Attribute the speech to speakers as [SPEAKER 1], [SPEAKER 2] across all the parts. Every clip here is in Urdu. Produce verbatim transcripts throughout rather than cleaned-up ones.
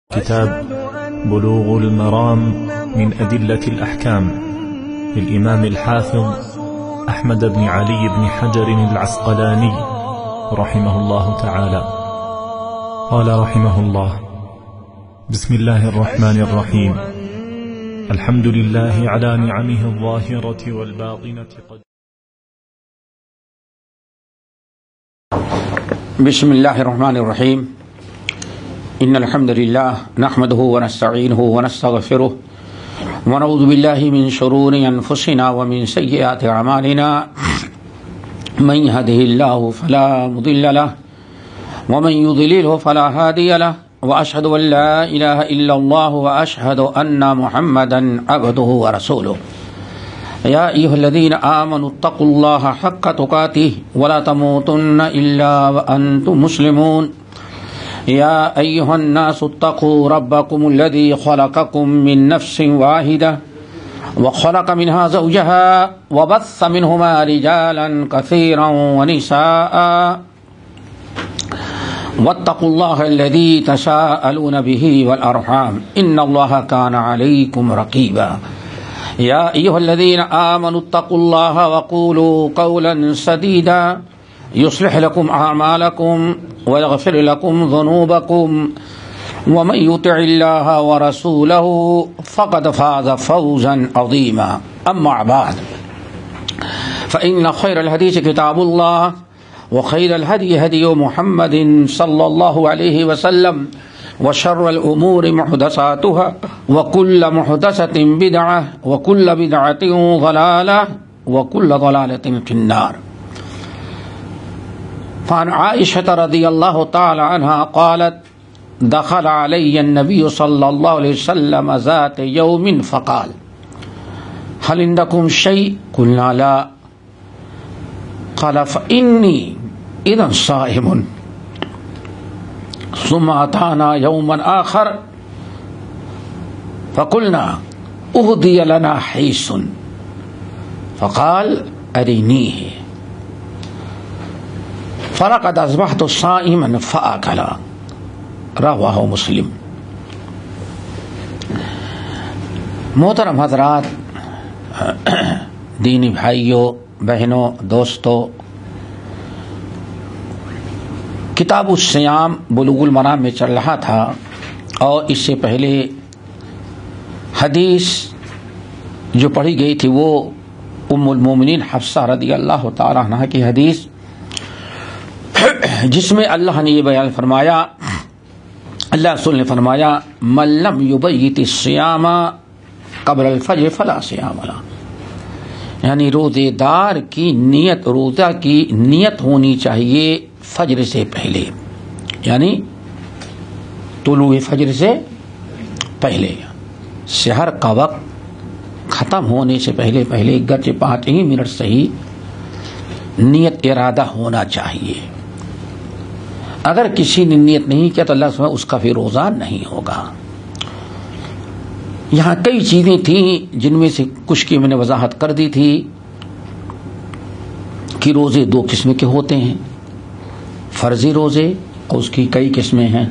[SPEAKER 1] كتاب بلوغ المرام من أدلة الأحكام للإمام الحافظ أحمد بن علي بن حجر العسقلاني رحمه الله تعالى. قال رحمه الله: بسم الله الرحمن الرحيم. الحمد لله على نعمه الظاهرة والباطنة. قد
[SPEAKER 2] بسم الله الرحمن الرحيم. إن الحمد لله نحمده ونستعينه ونستغفره ونعوذ بالله من شرور أنفسنا ومن سيئات أعمالنا. من يهده الله فلا مضل له ومن يضلله فلا هادي له، وأشهد أن لا إله إلا الله وأشهد أن محمدا عبده ورسوله. يا أيها الذين آمنوا اتقوا الله حق تقاته ولا تموتن إلا وأنتم مسلمون. يا أيها الناس اتقوا ربكم الذي خلقكم من نفس واحدة وخلق منها زوجها وبث منهما رجالا كثيرا ونساء، واتقوا الله الذي تساءلون به والأرحام إن الله كان عليكم رقيبا. يا أيها الذين آمنوا اتقوا الله وقولوا قولا سديدا يصلح لكم أعمالكم ويغفر لكم ذنوبكم، ومن يطع الله ورسوله فقد فاز فوزا عظيما. أما بعد، فإن خير الحديث كتاب الله، وخير الهدي هدي محمد صلى الله عليه وسلم، وشر الأمور محدثاتها، وكل محدثة بدعة، وكل بدعة ضلالة، وكل ضلالة في النار. فعن عائشة رضي الله تعالى عنها قالت: دخل علي النبي صلى الله عليه وسلم ذات يوم فقال: هل عندكم شيء؟ قلنا لا. قال: فإني إذا صائم. ثم أتانا يوما آخر فقلنا: أهدي لنا حيس. فقال: أرنيه. فلقد أصبحت صائما فأكل. رواہ مسلم. محترم حضرات، دینی بھائیوں، بہنوں، دوستوں، کتاب الصیام بلوغ المرام میں چل رہا تھا، اور اس سے پہلے حدیث جو پڑھی گئی تھی وہ ام المومنین حفصہ رضی اللہ تعالی عنہا کی حدیث، جس میں اللہ نے یہ بیان فرمایا، اللہ رسول نے فرمایا: من لم یبیت الصیام قبل الفجر فلا صیام لہ، یعنی روزے دار کی نیت، روزہ کی نیت ہونی چاہیے فجر سے پہلے، یعنی طلوع فجر سے پہلے، سحر کا وقت ختم ہونے سے پہلے پہلے گرچہ پانچ ہی منٹ سے ہی نیت ارادہ ہونا چاہیے۔ اگر کسی نے نیت نہیں کیا تو اللہ سبحانہ اس کا پھر روزہ نہیں ہوگا۔ یہاں کئی چیزیں تھیں جن میں سے کچھ کی میں نے وضاحت کر دی تھی کہ روزے دو قسم کے ہوتے ہیں، فرضی روزے، اس کی کئی قسمیں ہیں،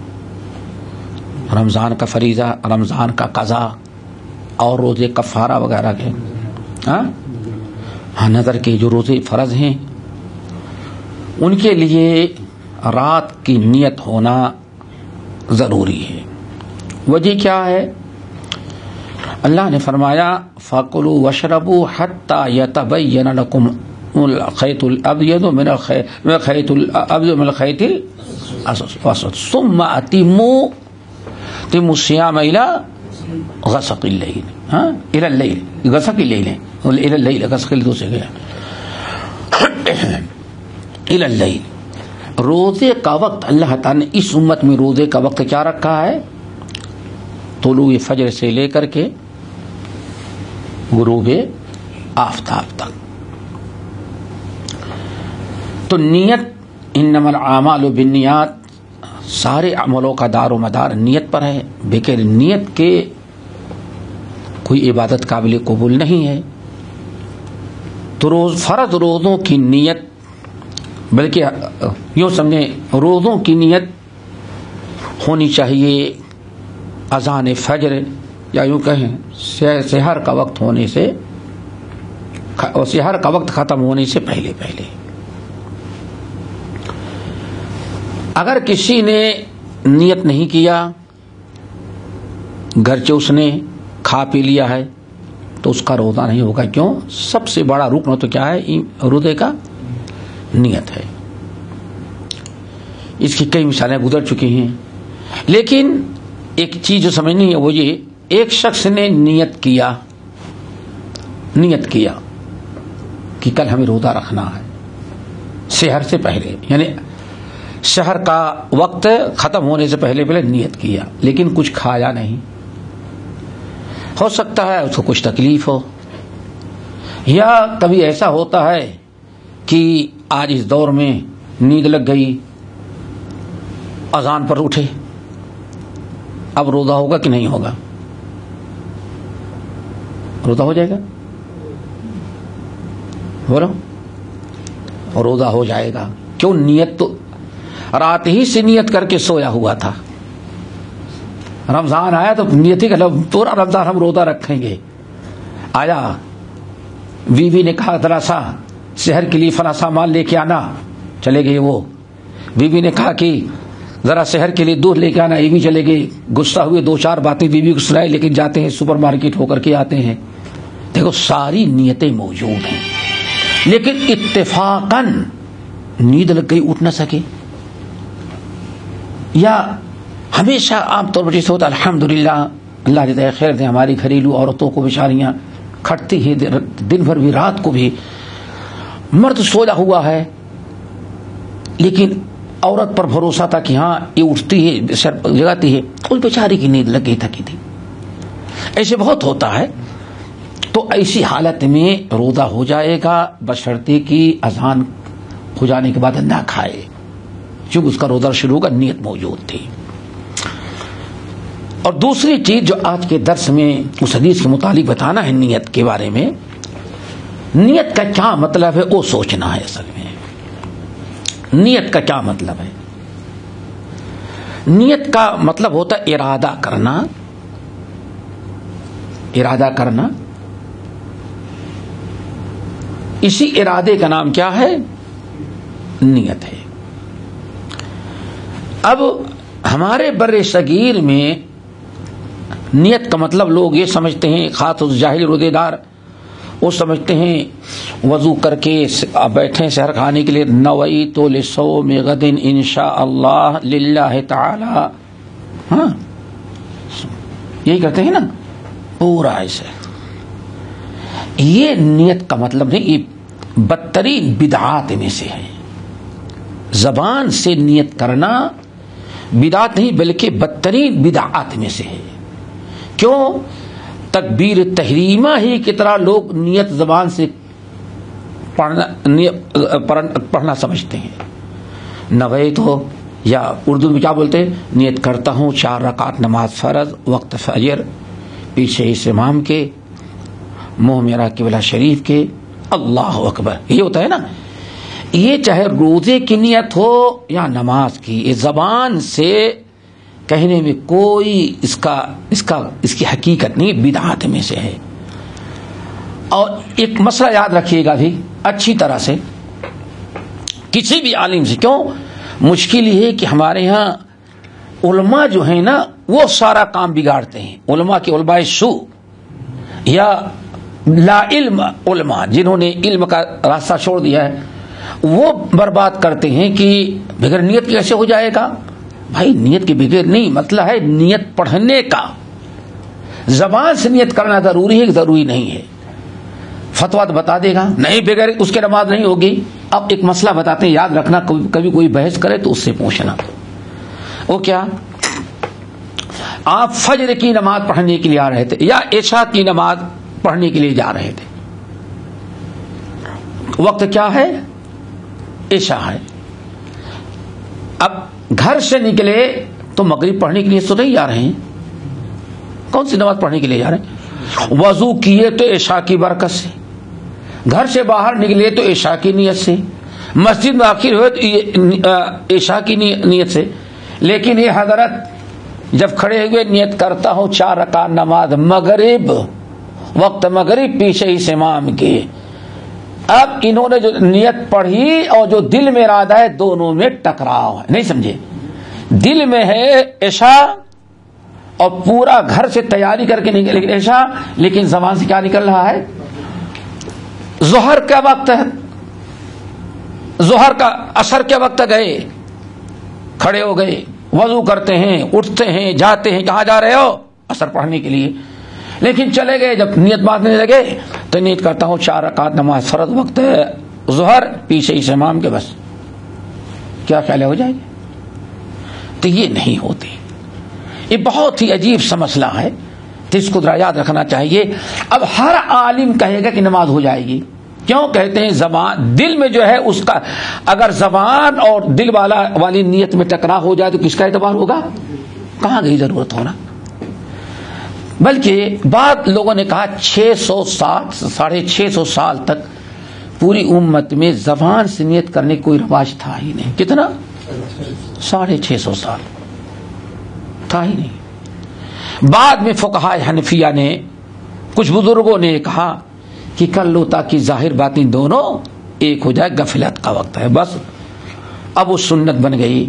[SPEAKER 2] رمضان کا فریضہ، رمضان کا قضا، اور روزے کفارہ وغیرہ کے، ہاں ہاں نظر کے جو روزے فرض ہیں ان کے لیے رات کی نیت ہونا ضروری ہے۔ وجہ کیا ہے؟ اللہ نے فرمایا: فَكُلُوا وَاشْرَبُوا حَتَّى يَتَبَيَّنَ لَكُمُ الْخَيْطُ الْأَبْيَضُ مِنَ الْخَيْطِ الْأَبْيَضِ مِنَ الْخَيْطِ الْأَسْوَدِ ثُمَّ أَتِمُّوا أَتِمُّوا الصِّيَامَ إِلَى غَسَقِ اللَّيْلِ، ہاں إِلَى اللَّيْلِ، غسق الليل ہے، إِلَى اللَّيْلِ، غسق الليل دوسرے گیا، إِلَى اللَّيْلِ۔ روزے کا وقت اللہ تعالیٰ نے اس امت میں روزے کا وقت کیا رکھا ہے؟ طلوع فجر سے لے کر کے غروب آفتاب تک۔ تو نیت، انما الاعمال بالنیات، سارے عملوں کا دار و مدار نیت پر ہے، بغیر نیت کے کوئی عبادت قابل قبول نہیں ہے۔ تو روز فرض روزوں کی نیت، بلکہ یوں سمجھیں روزوں کی نیت ہونی چاہیے اذان فجر یا یوں کہیں سحر کا وقت ہونے سے اور سحر کا وقت ختم ہونے سے پہلے پہلے اگر کسی نے نیت نہیں کیا، گرچہ اس نے کھا پی لیا ہے، تو اس کا روزہ نہیں ہوگا. کیوں؟ سب سے بڑا رکن تو کیا ہے روزے کا؟ نیت ہے. اس کی کئی مثالیں گزر چکی ہیں، لیکن ایک چیز جو سمجھنی ہے وہ یہ، ایک شخص نے نیت کیا نیت کیا کہ کل ہمیں روزہ رکھنا ہے سحر سے پہلے، یعنی سحر کا وقت ختم ہونے سے پہلے پہلے نیت کیا، لیکن کچھ کھایا نہیں. ہو سکتا ہے اس کو کچھ تکلیف ہو، یا کبھی ایسا ہوتا ہے کہ آج اس دور میں نیند لگ گئی، اذان پر اٹھے، اب روزہ ہوگا کہ نہیں ہوگا؟ روزہ ہو جائے گا؟ بولو، روزہ ہو جائے گا. کیوں؟ نیت تو رات ہی سے نیت کر کے سویا ہوا تھا. رمضان آیا تو نیت ہی کہ پورا رمضان ہم روزہ رکھیں گے. آیا بیوی بی نے کہا ذرا سا شہر کے لیے فلاں سامان لے کے آنا، چلے گئے. وہ بیوی بی نے کہا کہ ذرا شہر کے لیے دودھ لے کے آنا، یہ بھی چلے گئے. غصہ ہوئے، دو چار باتیں بیوی بی کو سنائے، لیکن جاتے ہیں سپر مارکیٹ ہو کر کے آتے ہیں. دیکھو ساری نیتیں موجود ہیں، لیکن اتفاقاً نیند لگ گئی، اٹھ نہ سکے. یا ہمیشہ عام طور پر جیسے ہوتا الحمدللہ اللہ جزائے خیر دے، ہماری گھریلو عورتوں کو بیچاریاں کھٹتی ہیں دن بھر بھی، رات کو بھی. مرد سویا ہوا ہے لیکن عورت پر بھروسہ تھا کہ ہاں یہ اٹھتی ہے، سر جگاتی ہے، اس بیچاری کی نیند لگ گئی، تھکی تھی. ایسے بہت ہوتا ہے. تو ایسی حالت میں روزہ ہو جائے گا بشرطے کی اذان ہو جانے کے بعد نہ کھائے، چونکہ اس کا روزہ شروع کا نیت موجود تھی. اور دوسری چیز جو آج کے درس میں اس حدیث کے متعلق بتانا ہے نیت کے بارے میں، نیت کا کیا مطلب ہے وہ سوچنا ہے. اصل میں نیت کا کیا مطلب ہے؟ نیت کا مطلب ہوتا ہے ارادہ کرنا. ارادہ کرنا، اسی ارادے کا نام کیا ہے؟ نیت ہے. اب ہمارے بر صغیر میں نیت کا مطلب لوگ یہ سمجھتے ہیں، خاص جاہل روزے دار وہ سمجھتے ہیں وضو کر کے بیٹھے سحر کھانے کے لیے، نویت لصوم غد انشاء اللہ للہ تعالی، ہاں یہی کرتے ہیں نا پورا ایسے. یہ نیت کا مطلب نہیں، یہ بدترین بدعات میں سے ہے. زبان سے نیت کرنا بدعت نہیں بلکہ بدترین بدعات میں سے ہے. کیوں؟ تکبیر تحریمہ ہی کی طرح لوگ نیت زبان سے پڑھنا پڑھنا سمجھتے ہیں. نویت ہو یا اردو میں کیا بولتے ہیں، نیت کرتا ہوں چار رکعت نماز فرض وقت فجر، پیچھے اس امام کے، منہ میرا قبلہ شریف کے، اللہ اکبر. یہ ہوتا ہے نا. یہ چاہے روزے کی نیت ہو یا نماز کی، یہ زبان سے کہنے میں کوئی اس کا اس کا اس کی حقیقت نہیں، بدعات میں سے ہے. اور ایک مسئلہ یاد رکھیے گا بھی اچھی طرح سے، کسی بھی عالم سے. کیوں مشکل یہ ہے کہ ہمارے ہاں علماء جو ہیں نا وہ سارا کام بگاڑتے ہیں. علماء کے علماء سو یا لا علم علماء جنہوں نے علم کا راستہ چھوڑ دیا ہے، وہ برباد کرتے ہیں کہ بغیر نیت کیسے ہو جائے گا. بھائی نیت کے بغیر نہیں، مسئلہ ہے نیت پڑھنے کا. زبان سے نیت کرنا ضروری ہے کہ ضروری نہیں ہے؟ فتویٰ تو بتا دے گا نہیں بغیر اس کے نماز نہیں ہوگی. اب ایک مسئلہ بتاتے ہیں، یاد رکھنا، کبھی کوئی بحث کرے تو اس سے پوچھنا. وہ کیا؟ آپ فجر کی نماز پڑھنے کے لیے آ رہے تھے یا عشاء کی نماز پڑھنے کے لیے جا رہے تھے، وقت کیا ہے؟ عشاء ہے. اب گھر سے نکلے تو مغرب پڑھنے کے لیے تو نہیں جا رہے ہیں، کون سی نماز پڑھنے کے لیے جا رہے ہیں؟ وضو کیے تو عشاء کی برکت سے، گھر سے باہر نکلے تو عشاء کی نیت سے، مسجد میں داخل ہوئے تو عشاء کی نیت سے. لیکن یہ حضرت جب کھڑے ہوئے نیت کرتا ہوں چار رکعت نماز مغرب، وقت مغرب پیچھے ہی امام کے. اب انہوں نے جو نیت پڑھی اور جو دل میں ارادہ ہے دونوں میں ٹکراؤ ہے. نہیں سمجھے؟ دل میں ہے عشاء اور پورا گھر سے تیاری کر کے نکل لیکن عشاء، لیکن زبان سے کیا نکل رہا ہے؟ ظہر کا وقت ہے، ظہر کا اثر کے وقت گئے، کھڑے ہو گئے، وضو کرتے ہیں، اٹھتے ہیں، جاتے ہیں. کہاں جا رہے ہو؟ اثر پڑھنے کے لیے. لیکن چلے گئے، جب نیت باندھنے لگے تو نیت کرتا ہوں چار رکعت نماز فرض وقت ہے ظہر، پیچھے اس امام کے، بس کیا خیال ہو جائے گی؟ تو یہ نہیں ہوتی. یہ بہت ہی عجیب سا مسئلہ ہے، تو اس کو ذرا یاد رکھنا چاہیے. اب ہر عالم کہے گا کہ نماز ہو جائے گی. کیوں کہتے ہیں؟ زبان دل میں جو ہے اس کا، اگر زبان اور دل والا والی نیت میں ٹکرا ہو جائے تو کس کا اعتبار ہوگا؟ کہاں گئی ضرورت ہونا. بلکہ بعض لوگوں نے کہا چھ سو سات ساڑھے چھ سو سال تک پوری امت میں زبان سے نیت کرنے کوئی رواج تھا ہی نہیں. کتنا؟ ساڑھے چھ سو سال تھا ہی نہیں. بعد میں فقہائے حنفیہ نے، کچھ بزرگوں نے کہا کہ کر لو تاکہ ظاہر باطن دونوں ایک ہو جائے، غفلت کا وقت ہے بس. اب وہ سنت بن گئی.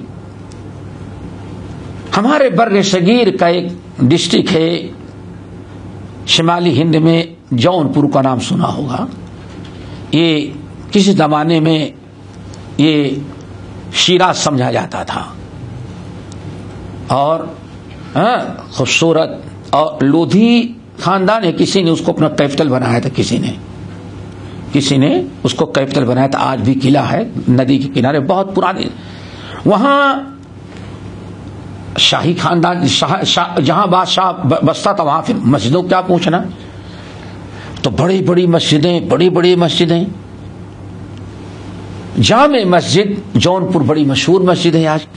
[SPEAKER 2] ہمارے بر صغیر کا ایک ڈسٹرکٹ ہے شمالی ہند میں، جون پور کا نام سنا ہوگا. یہ کسی زمانے میں یہ شیراز سمجھا جاتا تھا، اور خوبصورت، اور لودھی خاندان ہے، کسی نے اس کو اپنا کیپٹل بنایا تھا، کسی نے کسی نے اس کو کیپٹل بنایا تھا. آج بھی قلعہ ہے ندی کے کنارے، بہت پرانی. وہاں شاہی خاندان شاہ شاہ جہاں بادشاہ بستا تھا وہاں پھر مسجدوں کیا پوچھنا، تو بڑی بڑی مسجدیں، بڑی بڑی مسجدیں. جامع مسجد جون پور بڑی مشہور مسجد ہے آج کی.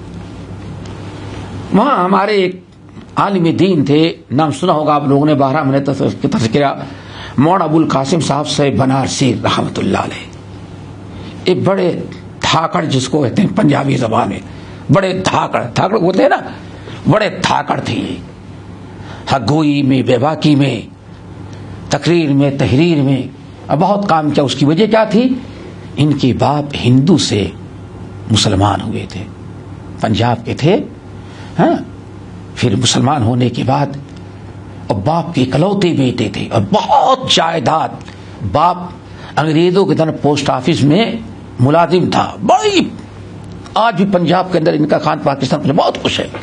[SPEAKER 2] وہاں ہمارے ایک عالم دین تھے، نام سنا ہوگا آپ لوگوں نے، بارہ میں نے تذکرہ، مولانا ابو القاسم صاحب سے بنارسی رحمت اللہ علیہ. ایک بڑے دھاکڑ جس کو کہتے ہیں پنجابی زبان میں، بڑے دھاکڑ دھاکڑ بولتے ہیں نا، بڑے دھاکڑ تھے. حق گوئی میں، بے باکی میں، تقریر میں، تحریر میں بہت کام کیا. اس کی وجہ کیا تھی؟ ان کے باپ ہندو سے مسلمان ہوئے تھے، پنجاب کے تھے، ہاں. پھر مسلمان ہونے کے بعد، اور باپ کے اکلوتے بیٹے تھے، اور بہت جائیداد. باپ انگریزوں کے طرح پوسٹ آفس میں ملازم تھا. بڑی، آج بھی پنجاب کے اندر ان کا خان پاکستان میں بہت خوش ہے.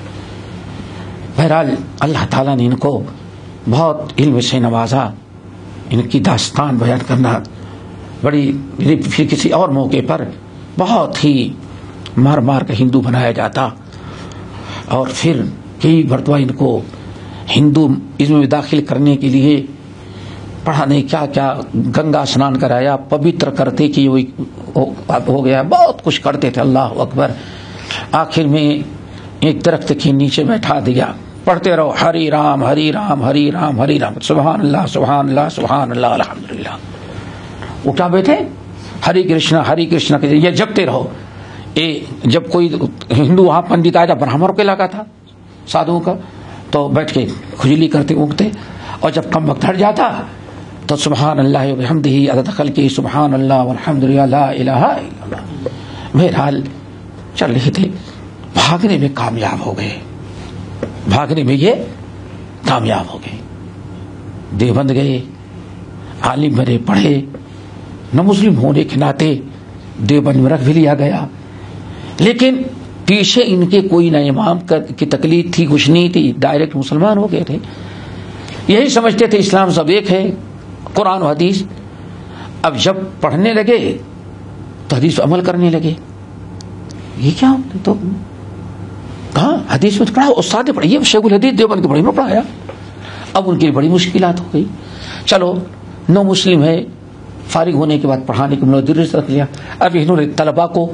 [SPEAKER 2] بہرحال اللہ تعالیٰ نے ان کو بہت علم سے نوازا. ان کی داستان بیان کرنا بڑی، پھر کسی اور موقع پر بہت ہی مار مار کے ہندو بنایا جاتا، اور پھر کئی مرتبہ ان کو ہندو ازم میں داخل کرنے کے لیے پڑھانے، کیا کیا گنگا اسنان کرایا، پوتر کرتے کہ ہو گیا، بہت کچھ کرتے تھے. اللہ اکبر. آخر میں ایک درخت کے نیچے بیٹھا دیا، پڑھتے رہو ہری رام ہری رام ہری رام ہری رام، سبحان اللہ سبحان اللہ سبحان اللہ الحمدللہ. وہ کیا بیٹھے ہری کرشنا ہری کرشنا، یہ جپتے رہو. اے جب کوئی ہندو وہاں پنڈت آیا، برہمنوں کا علاقہ تھا سادھوؤں کا، تو بیٹھ کے کھجلی کرتے اونگتے، اور جب کم وقت ہٹ جاتا تو سبحان اللہ وبحمدہ عدد خلقہ، سبحان اللہ والحمدللہ لا الہ الا اللہ. بہرحال چل رہے تھے، بھاگنے میں کامیاب ہو گئے، بھاگنے میں یہ کامیاب ہو گئے. دیوبند گئے، عالم بنے، پڑھے. نہ مسلم ہونے کے ناطے دیوبند میں رکھ بھی لیا گیا، لیکن پیچھے ان کے کوئی نہ امام کی تقلید تھی، کچھ نہیں تھی، ڈائریکٹ مسلمان ہو گئے تھے. یہی سمجھتے تھے اسلام سب ایک ہے، قرآن و حدیث. اب جب پڑھنے لگے تو حدیث عمل کرنے لگے. یہ کیا تو کہاں حدیث میں پڑھا، استاد نے پڑھا، یہ شیخ الحدیث دیوبند کے بڑی میں پڑھایا. اب ان کے لیے بڑی مشکلات ہو گئی. چلو نو مسلم ہے، فارغ ہونے کے بعد پڑھانے کو مدرس رکھ لیا. اب انہوں نے طلبا کو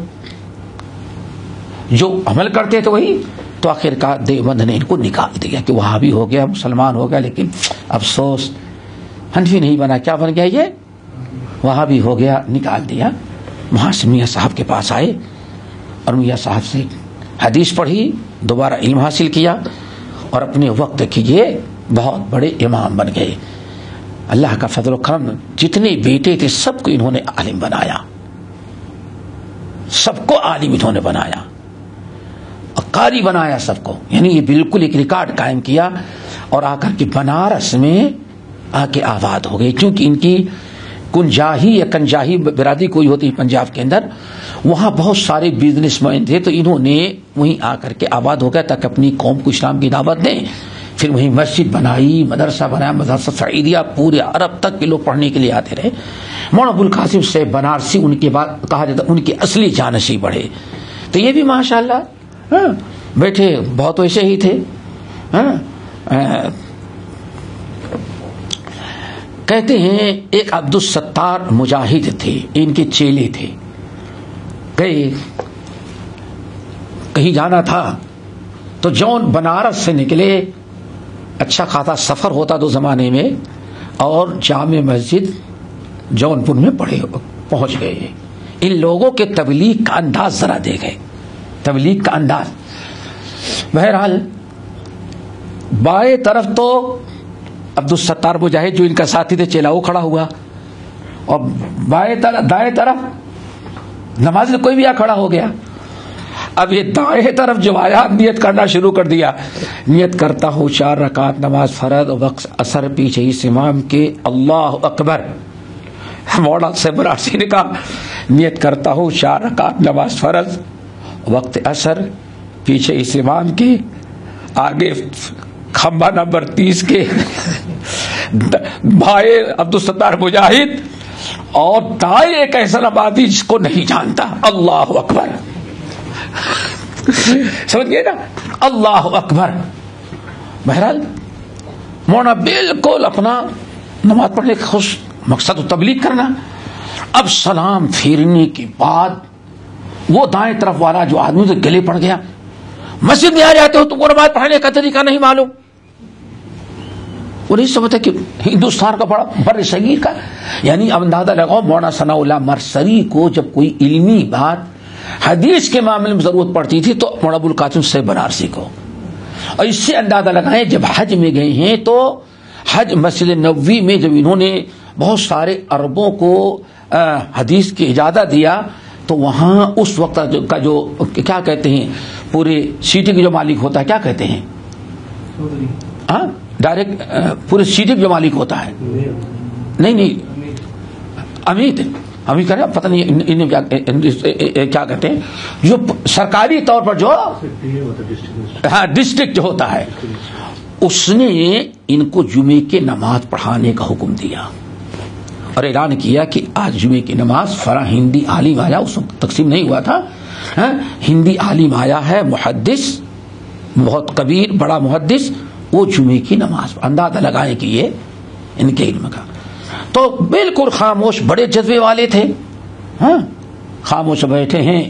[SPEAKER 2] جو عمل کرتے تھے وہی، تو آخر کار دیوبند نے ان کو نکال دیا کہ وہاں بھی ہو گیا، مسلمان ہو گیا، لیکن افسوس حنفی نہیں بنا. کیا بن گیا؟ یہ وہاں بھی ہو گیا، نکال دیا. وہاں سے میاں صاحب کے پاس آئے اور میاں صاحب سے حدیث پڑھی، دوبارہ علم حاصل کیا. اور اپنے وقت کی یہ بہت بڑے امام بن گئے. اللہ کا فضل و کرم، جتنے بیٹے تھے سب کو انہوں نے عالم بنایا، سب کو عالم انہوں نے بنایا، قاری بنایا سب کو. یعنی یہ بالکل ایک ریکارڈ قائم کیا اور آ کر کے بنارس میں آ کے آباد ہو گئے. کیونکہ ان کی کنجاہی یا کنجاہی برادری کوئی ہوتی ہے پنجاب کے اندر، وہاں بہت سارے بزنس مین تھے، تو انہوں نے وہیں آ کر کے آباد ہو گیا تاکہ اپنی قوم کو اسلام کی دعوت دیں. پھر وہیں مسجد بنائی، مدرسہ بنایا، مدرسہ سعیدیہ، پورے عرب تک کے لوگ پڑھنے کے لیے آتے رہے. مولانا ابوالقاسم سے بنارسی ان کے بعد کہا جاتا ان کے اصلی جانشین بڑھے. تو یہ بھی ماشاءاللہ ہاں بیٹھے بہت ویسے ہی تھے. ہاں کہتے ہیں ایک عبد الستار مجاہد تھے، ان کے چیلے تھے. گئے کہیں جانا تھا تو جون بنارس سے نکلے، اچھا خاصا سفر ہوتا دو زمانے میں، اور جامع مسجد جون پور میں پڑے پہنچ گئے. ان لوگوں کے تبلیغ کا انداز ذرا دیکھیں، تبلیغ کا انداز. بہرحال بائیں طرف تو عبد الستار مجاہد جو ان کا ساتھی تھے چیلا وہ کھڑا ہوا، اور بائیں طرف دائیں طرف نماز کوئی بھی آ کھڑا ہو گیا. اب یہ دائیں طرف جو آیا نیت کرنا شروع کر دیا، نیت کرتا ہوں چار رکعت نماز فرض وقت اثر پیچھے اس امام کے، اللہ اکبر. مولانا سے براسی نے کہا نیت کرتا ہوں چار رکعت نماز فرض وقت اثر پیچھے اس امام کے، آگے کھمبا نمبر تیس کے بھائی عبد الستار مجاہد، اور دائیں ایک ایسا نمازی جس کو نہیں جانتا. اللہ اکبر، سمجھ گئے نا، اللہ اکبر. بہرحال مولانا بالکل اپنا نماز پڑھنے کا خوش، مقصد تبلیغ کرنا. اب سلام پھیرنے کے بعد وہ دائیں طرف والا جو آدمی تو گلے پڑ گیا، مسجد میں آ جاتے ہو تم کو نماز پڑھنے کا طریقہ نہیں معلوم. وہ نہیں سمجھتا کہ ہندوستان کا بڑا بر صغیر کا، یعنی اب اندازہ لگاؤ مولانا ثناء اللہ مرسری کو جب کوئی علمی بات حدیث کے معاملے میں ضرورت پڑتی تھی تو مولانا ابوالقاسم سے بنارسی کو. اور اس سے اندازہ لگائیں جب حج میں گئے ہیں تو حج مسجد نبوی میں جب انہوں نے بہت سارے عربوں کو حدیث کی اجازت دیا تو وہاں اس وقت کا جو کیا کہتے ہیں پورے سٹی کے جو مالک ہوتا ہے کیا کہتے ہیں، ہاں ڈائریکٹ پورے سٹی کا جو مالک ہوتا ہے، نہیں نہیں امید ہمیں کہہ رہے پتہ نہیں انہیں کیا کہتے ہیں، جو سرکاری طور پر جو ہاں ڈسٹرکٹ جو ہوتا ہے، اس نے ان کو جمعے کے نماز پڑھانے کا حکم دیا اور اعلان کیا کہ آج جمعے کی نماز فلاں ہندی عالم آیا، اس وقت تقسیم نہیں ہوا تھا، ہندی عالم آیا ہے محدث بہت کبیر بڑا محدث، وہ جمعے کی نماز اندازہ لگائیں کہ یہ ان کے علم کا. تو بالکل خاموش، بڑے جذبے والے تھے، ہاں خاموش بیٹھے ہیں.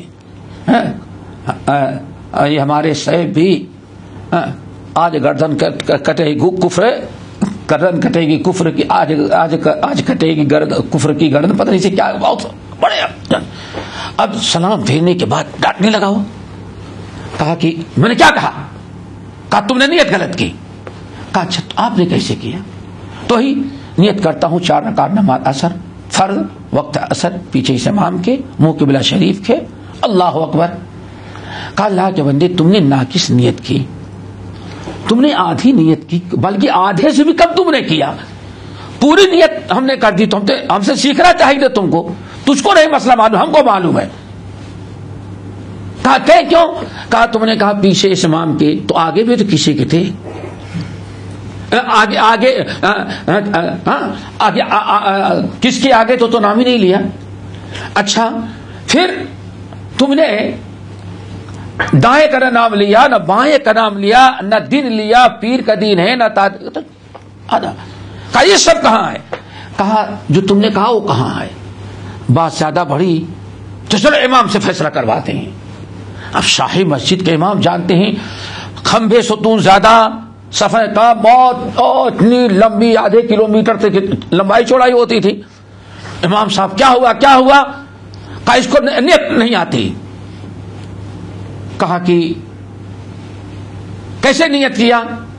[SPEAKER 2] یہ ہمارے صاحب بھی آج گردن کٹے گی کفر، گردن کٹے گی کفر کی، آج آج آج کٹے گی گرد کفر کی گردن، پتہ نہیں سے کیا بہت بڑے. اب سلام پھیرنے کے بعد ڈانٹنے لگا، ہو کہا کہ میں نے کیا کہا، کہا تم نے نیت غلط کی. کہا اچھا آپ نے کیسے کیا؟ تو ہی نیت کرتا ہوں چار رکعت نماز اثر فرض وقت اثر پیچھے اس امام کے، منہ قبلہ شریف کے، اللہ اکبر. کہا اللہ کے بندے تم نے ناقص نیت کی، تم نے آدھی نیت کی، بلکہ آدھے سے بھی کم تم نے کیا. پوری نیت ہم نے کر دی، تو ہم سے سیکھنا چاہیے تم کو، تجھ کو نہیں مسئلہ معلوم، ہم کو معلوم ہے. کہا کہ کیوں؟ کہا تم نے کہا پیچھے اس امام کے، تو آگے بھی تو کسی کے تھے، آگے آگے آگے کس کے آگے تو تو نام ہی نہیں لیا. اچھا پھر تم نے دائیں کا نام لیا نہ بائیں کا نام لیا، نہ دن لیا پیر کا دین ہے نہ آدھا. کہا یہ سب کہاں ہے؟ کہا جو تم نے کہا وہ کہاں ہے. بات زیادہ بڑی تو چلو امام سے فیصلہ کرواتے ہیں. اب شاہی مسجد کے امام جانتے ہیں کھمبے ستون زیادہ، صفحہ کا بہت اتنی لمبی آدھے کلو میٹر تک لمبائی چوڑائی ہوتی تھی. امام صاحب کیا ہوا کیا ہوا؟ کہا اس کو نیت نہیں آتی. کہا کہ کیسے نیت کیا؟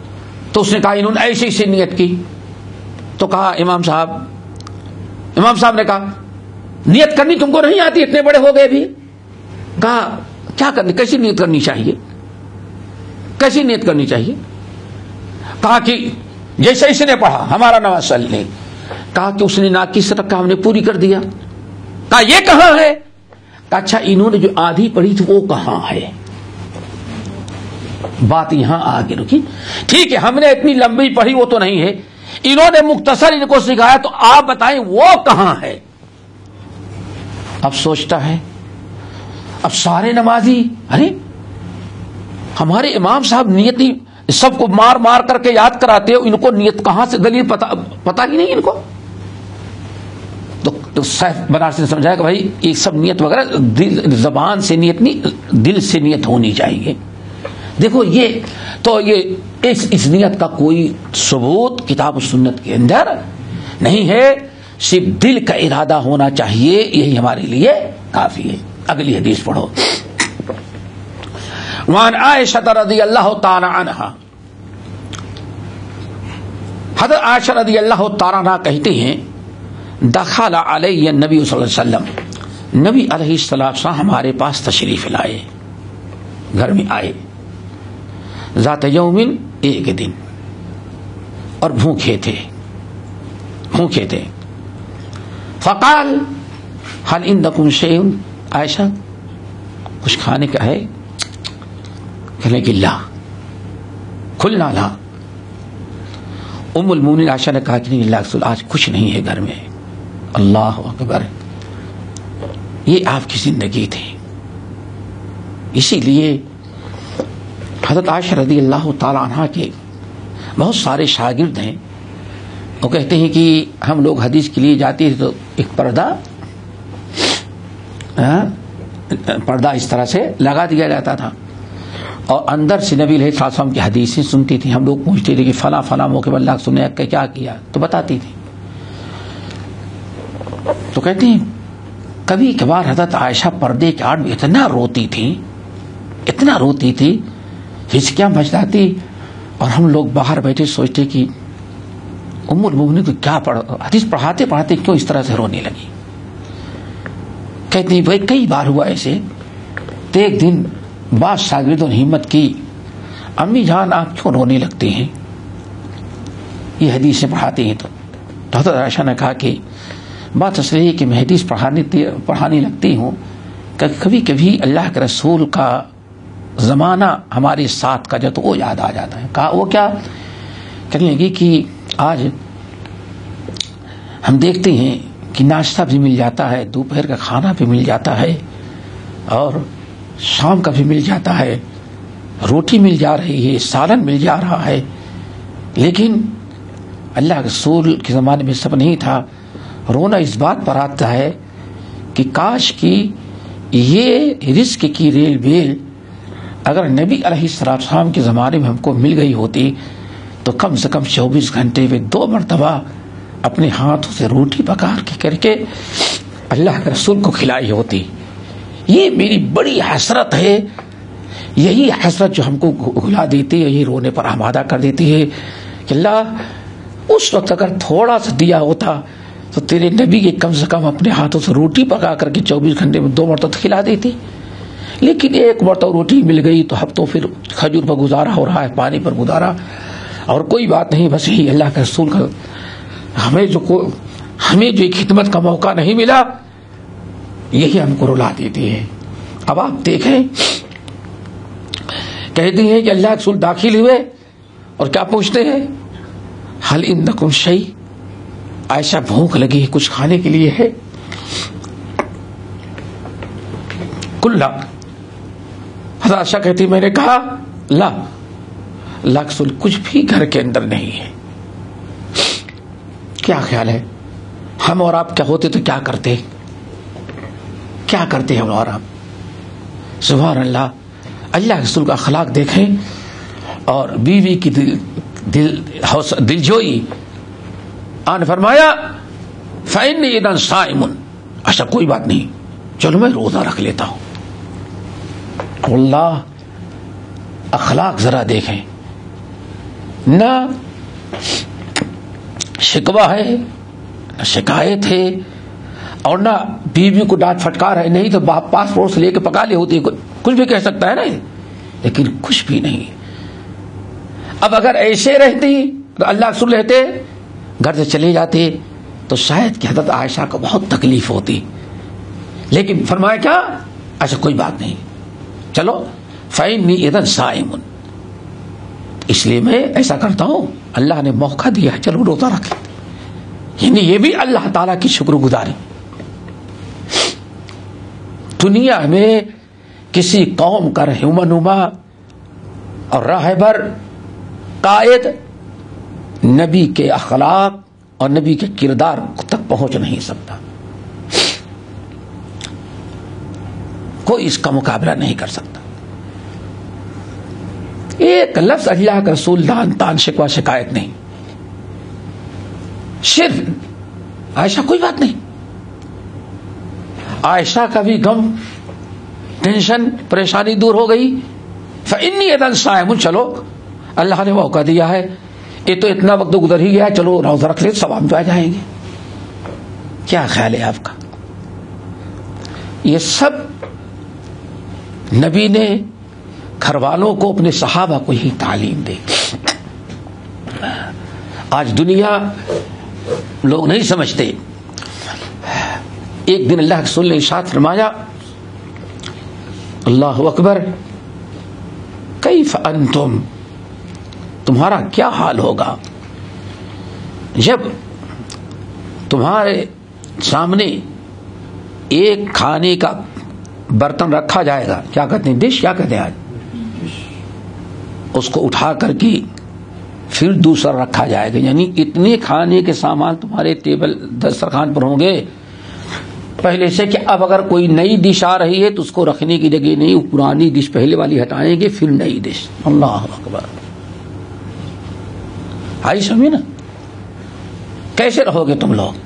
[SPEAKER 2] تو اس نے کہا انہوں نے ایسی ایسی نیت کی. تو کہا امام صاحب امام صاحب نے کہا نیت کرنی تم کو نہیں آتی, اتنے بڑے ہو گئے بھی. کہا کیا کرنی, کیسی نیت کرنی چاہیے, کیسی نیت کرنی چاہیے؟ کہا کہ جیسے اس نے پڑھا ہمارا نواز صلی نے, کہا کہ اس نے ناقص رکھا ہم نے پوری کر دیا. کہا یہ کہاں ہے؟ کہا اچھا انہوں نے جو آدھی پڑھی تھی وہ کہاں ہے؟ بات یہاں آگے رکی. ٹھیک ہے ہم نے اتنی لمبی پڑھی وہ تو نہیں ہے, انہوں نے مختصر ان کو سکھایا تو آپ بتائیں وہ کہاں ہے؟ اب سوچتا ہے, اب سارے نمازی ارے ہمارے امام صاحب نیت نہیں, سب کو مار مار کر کے یاد کراتے ہو, ان کو نیت کہاں سے دلیل پتا پتا ہی نہیں ان کو. تو سیف بنارسی نے سمجھایا کہ بھائی یہ سب نیت وغیرہ دل زبان سے نیت نہیں, دل سے نیت ہونی چاہیے. دیکھو یہ تو یہ اس, اس نیت کا کوئی ثبوت کتاب و سنت کے اندر نہیں ہے, صرف دل کا ارادہ ہونا چاہیے, یہی ہمارے لیے کافی ہے. اگلی حدیث پڑھو. وعن عائشہ رضی اللہ تعالی عنہا, حضرت عائشہ رضی اللہ تعالی عنہا کہتے ہیں دخل علی النبی صلی اللہ علیہ وسلم, نبی علیہ السلام ہمارے پاس تشریف لائے, گھر میں آئے. ذات یومن, ایک دن, اور بھوکے تھے بھوکے تھے. فقال هل عندكم شيء, عائشہ کچھ کھانے کا ہے؟ کہنے کہ لا, کھلنا لا. ام المومنین عائشہ نے کہا کہ نہیں اللہ رسول آج کچھ نہیں ہے گھر میں. اللہ اکبر, یہ آپ کی زندگی تھی. اسی لیے حضرت عائشہ رضی اللہ تعالی عنہ کے بہت سارے شاگرد ہیں, وہ کہتے ہیں کہ ہم لوگ حدیث کے لیے جاتے تھے تو ایک پردہ پردہ اس طرح سے لگا دیا جاتا تھا, اور اندر سے نبی علیہ السلام کی حدیثیں سنتی تھی. ہم لوگ پوچھتے تھے کہ فلاں فلاں موقع پر اللہ سنے کہ کیا کیا, تو بتاتی تھی. تو کہتے ہیں کبھی کبھار حضرت عائشہ پردے کے آڑ میں اتنا روتی تھی اتنا روتی تھی ہچکیاں بج جاتی, اور ہم لوگ باہر بیٹھے سوچتے کہ ام المؤمنین کو کیا پڑھ حدیث پڑھاتے پڑھاتے کیوں اس طرح سے رونے لگی. کہتے ہیں بھائی کئی بار ہوا ایسے. تو ایک دن بعض شاگردوں نے ہمت کی, امی جان آپ کیوں رونے لگتے ہیں, یہ حدیثیں پڑھاتے ہیں. تو حضرت عائشہ نے کہا کہ بات اصل ہے کہ میں حدیث پڑھانے پڑھانے لگتی ہوں کہ کبھی کبھی اللہ کے رسول کا زمانہ ہمارے ساتھ کا جو تو وہ یاد آ جاتا ہے. کہا وہ کیا؟ کہنے لگی کہ آج ہم دیکھتے ہیں کہ ناشتہ بھی مل جاتا ہے, دوپہر کا کھانا بھی مل جاتا ہے, اور شام کا بھی مل جاتا ہے, روٹی مل جا رہی ہے, سالن مل جا رہا ہے, لیکن اللہ کے رسول کے زمانے میں سب نہیں تھا. رونا اس بات پر آتا ہے کہ کاش کی یہ رزق کی ریل بیل اگر نبی علیہ السلام کے زمانے میں ہم کو مل گئی ہوتی تو کم سے کم چوبیس گھنٹے میں دو مرتبہ اپنے ہاتھوں سے روٹی پکا کے کر کے اللہ کے رسول کو کھلائی ہوتی. یہ میری بڑی حسرت ہے, یہی حسرت جو ہم کو گھلا دیتی ہے, یہی رونے پر آمادہ کر دیتی ہے کہ اللہ اس وقت اگر تھوڑا سا دیا ہوتا تو تیرے نبی کے کم سے کم اپنے ہاتھوں سے روٹی پکا کر کے چوبیس گھنٹے میں دو مرتبہ کھلا دیتی. لیکن ایک مرتبہ روٹی مل گئی تو اب تو پھر کھجور پر گزارا ہو رہا ہے, پانی پر گزارا, اور کوئی بات نہیں, بس یہی اللہ کے رسول کا ہمیں جو کو ہمیں جو ایک خدمت کا موقع نہیں ملا یہی ہم کو رلا دیتی ہے. اب آپ دیکھیں کہتے ہیں کہ اللہ کے رسول داخل ہوئے اور کیا پوچھتے ہیں حل عندکم شیء, عائشہ بھوک لگی ہے کچھ کھانے کے لیے ہے؟ کلا, حضرت عائشہ کہتی میں نے کہا لا, اللہ کے رسول کچھ بھی گھر کے اندر نہیں ہے. کیا خیال ہے ہم اور آپ کیا ہوتے تو کیا کرتے کیا کرتے ہم اور آپ؟ سبحان اللہ, اللہ کے رسول کا اخلاق دیکھیں اور بیوی کی دل دل دل جوئی. آن فرمایا فإنی اذا صائم, اچھا کوئی بات نہیں چلو میں روزہ رکھ لیتا ہوں. اللہ اخلاق ذرا دیکھیں, نہ شکوہ ہے نہ شکایت ہے اور نہ بیوی کو ڈانٹ پھٹکار ہے. نہیں تو باپ پاس پڑوس لے کے پکا لی ہوتی, کچھ بھی کہہ سکتا ہے نا, لیکن کچھ بھی نہیں. اب اگر ایسے رہتی تو اللہ رسول رہتے گھر سے چلے جاتے تو شاید کہ حضرت عائشہ کو بہت تکلیف ہوتی, لیکن فرمایا کیا, اچھا کوئی بات نہیں, چلو فإنی اذا صائم, اس لیے میں ایسا کرتا ہوں, اللہ نے موقع دیا چلو روزہ رکھ. یعنی یہ بھی اللہ تعالیٰ کی شکر گزاری. دنیا میں کسی قوم کا رہنما اور راہبر قائد نبی کے اخلاق اور نبی کے کردار تک پہنچ نہیں سکتا, کوئی اس کا مقابلہ نہیں کر سکتا. ایک لفظ اللہ کا رسول دان تان شکوہ شکایت نہیں, صرف عائشہ کوئی بات نہیں. عائشہ کا بھی غم ٹینشن پریشانی دور ہو گئی. فإنی اذا صائم, چلو اللہ نے موقع دیا ہے, یہ تو اتنا وقت گزر ہی گیا, چلو روزہ رکھ لے, ثواب تو آ جائیں گے. کیا خیال ہے آپ کا؟ یہ سب نبی نے گھر والوں کو, اپنے صحابہ کو ہی تعلیم دی. آج دنیا لوگ نہیں سمجھتے. ایک دن اللہ کے رسول نے ارشاد فرمایا, اللہ اکبر, کیف انتم, تمہارا کیا حال ہوگا جب تمہارے سامنے ایک کھانے کا برتن رکھا جائے گا, کیا کہتے ہیں, ڈش کیا کہتے ہیں آج, اس کو اٹھا کر کے پھر دوسرا رکھا جائے گا. یعنی اتنے کھانے کے سامان تمہارے ٹیبل دسترخوان پر ہوں گے پہلے سے, کہ اب اگر کوئی نئی ڈش آ رہی ہے تو اس کو رکھنے کی جگہ نہیں, وہ پرانی ڈش پہلے والی ہٹائیں گے, پھر نئی ڈش. اللہ اکبر. آئی سمجھے نا, کیسے رہو گے تم لوگ؟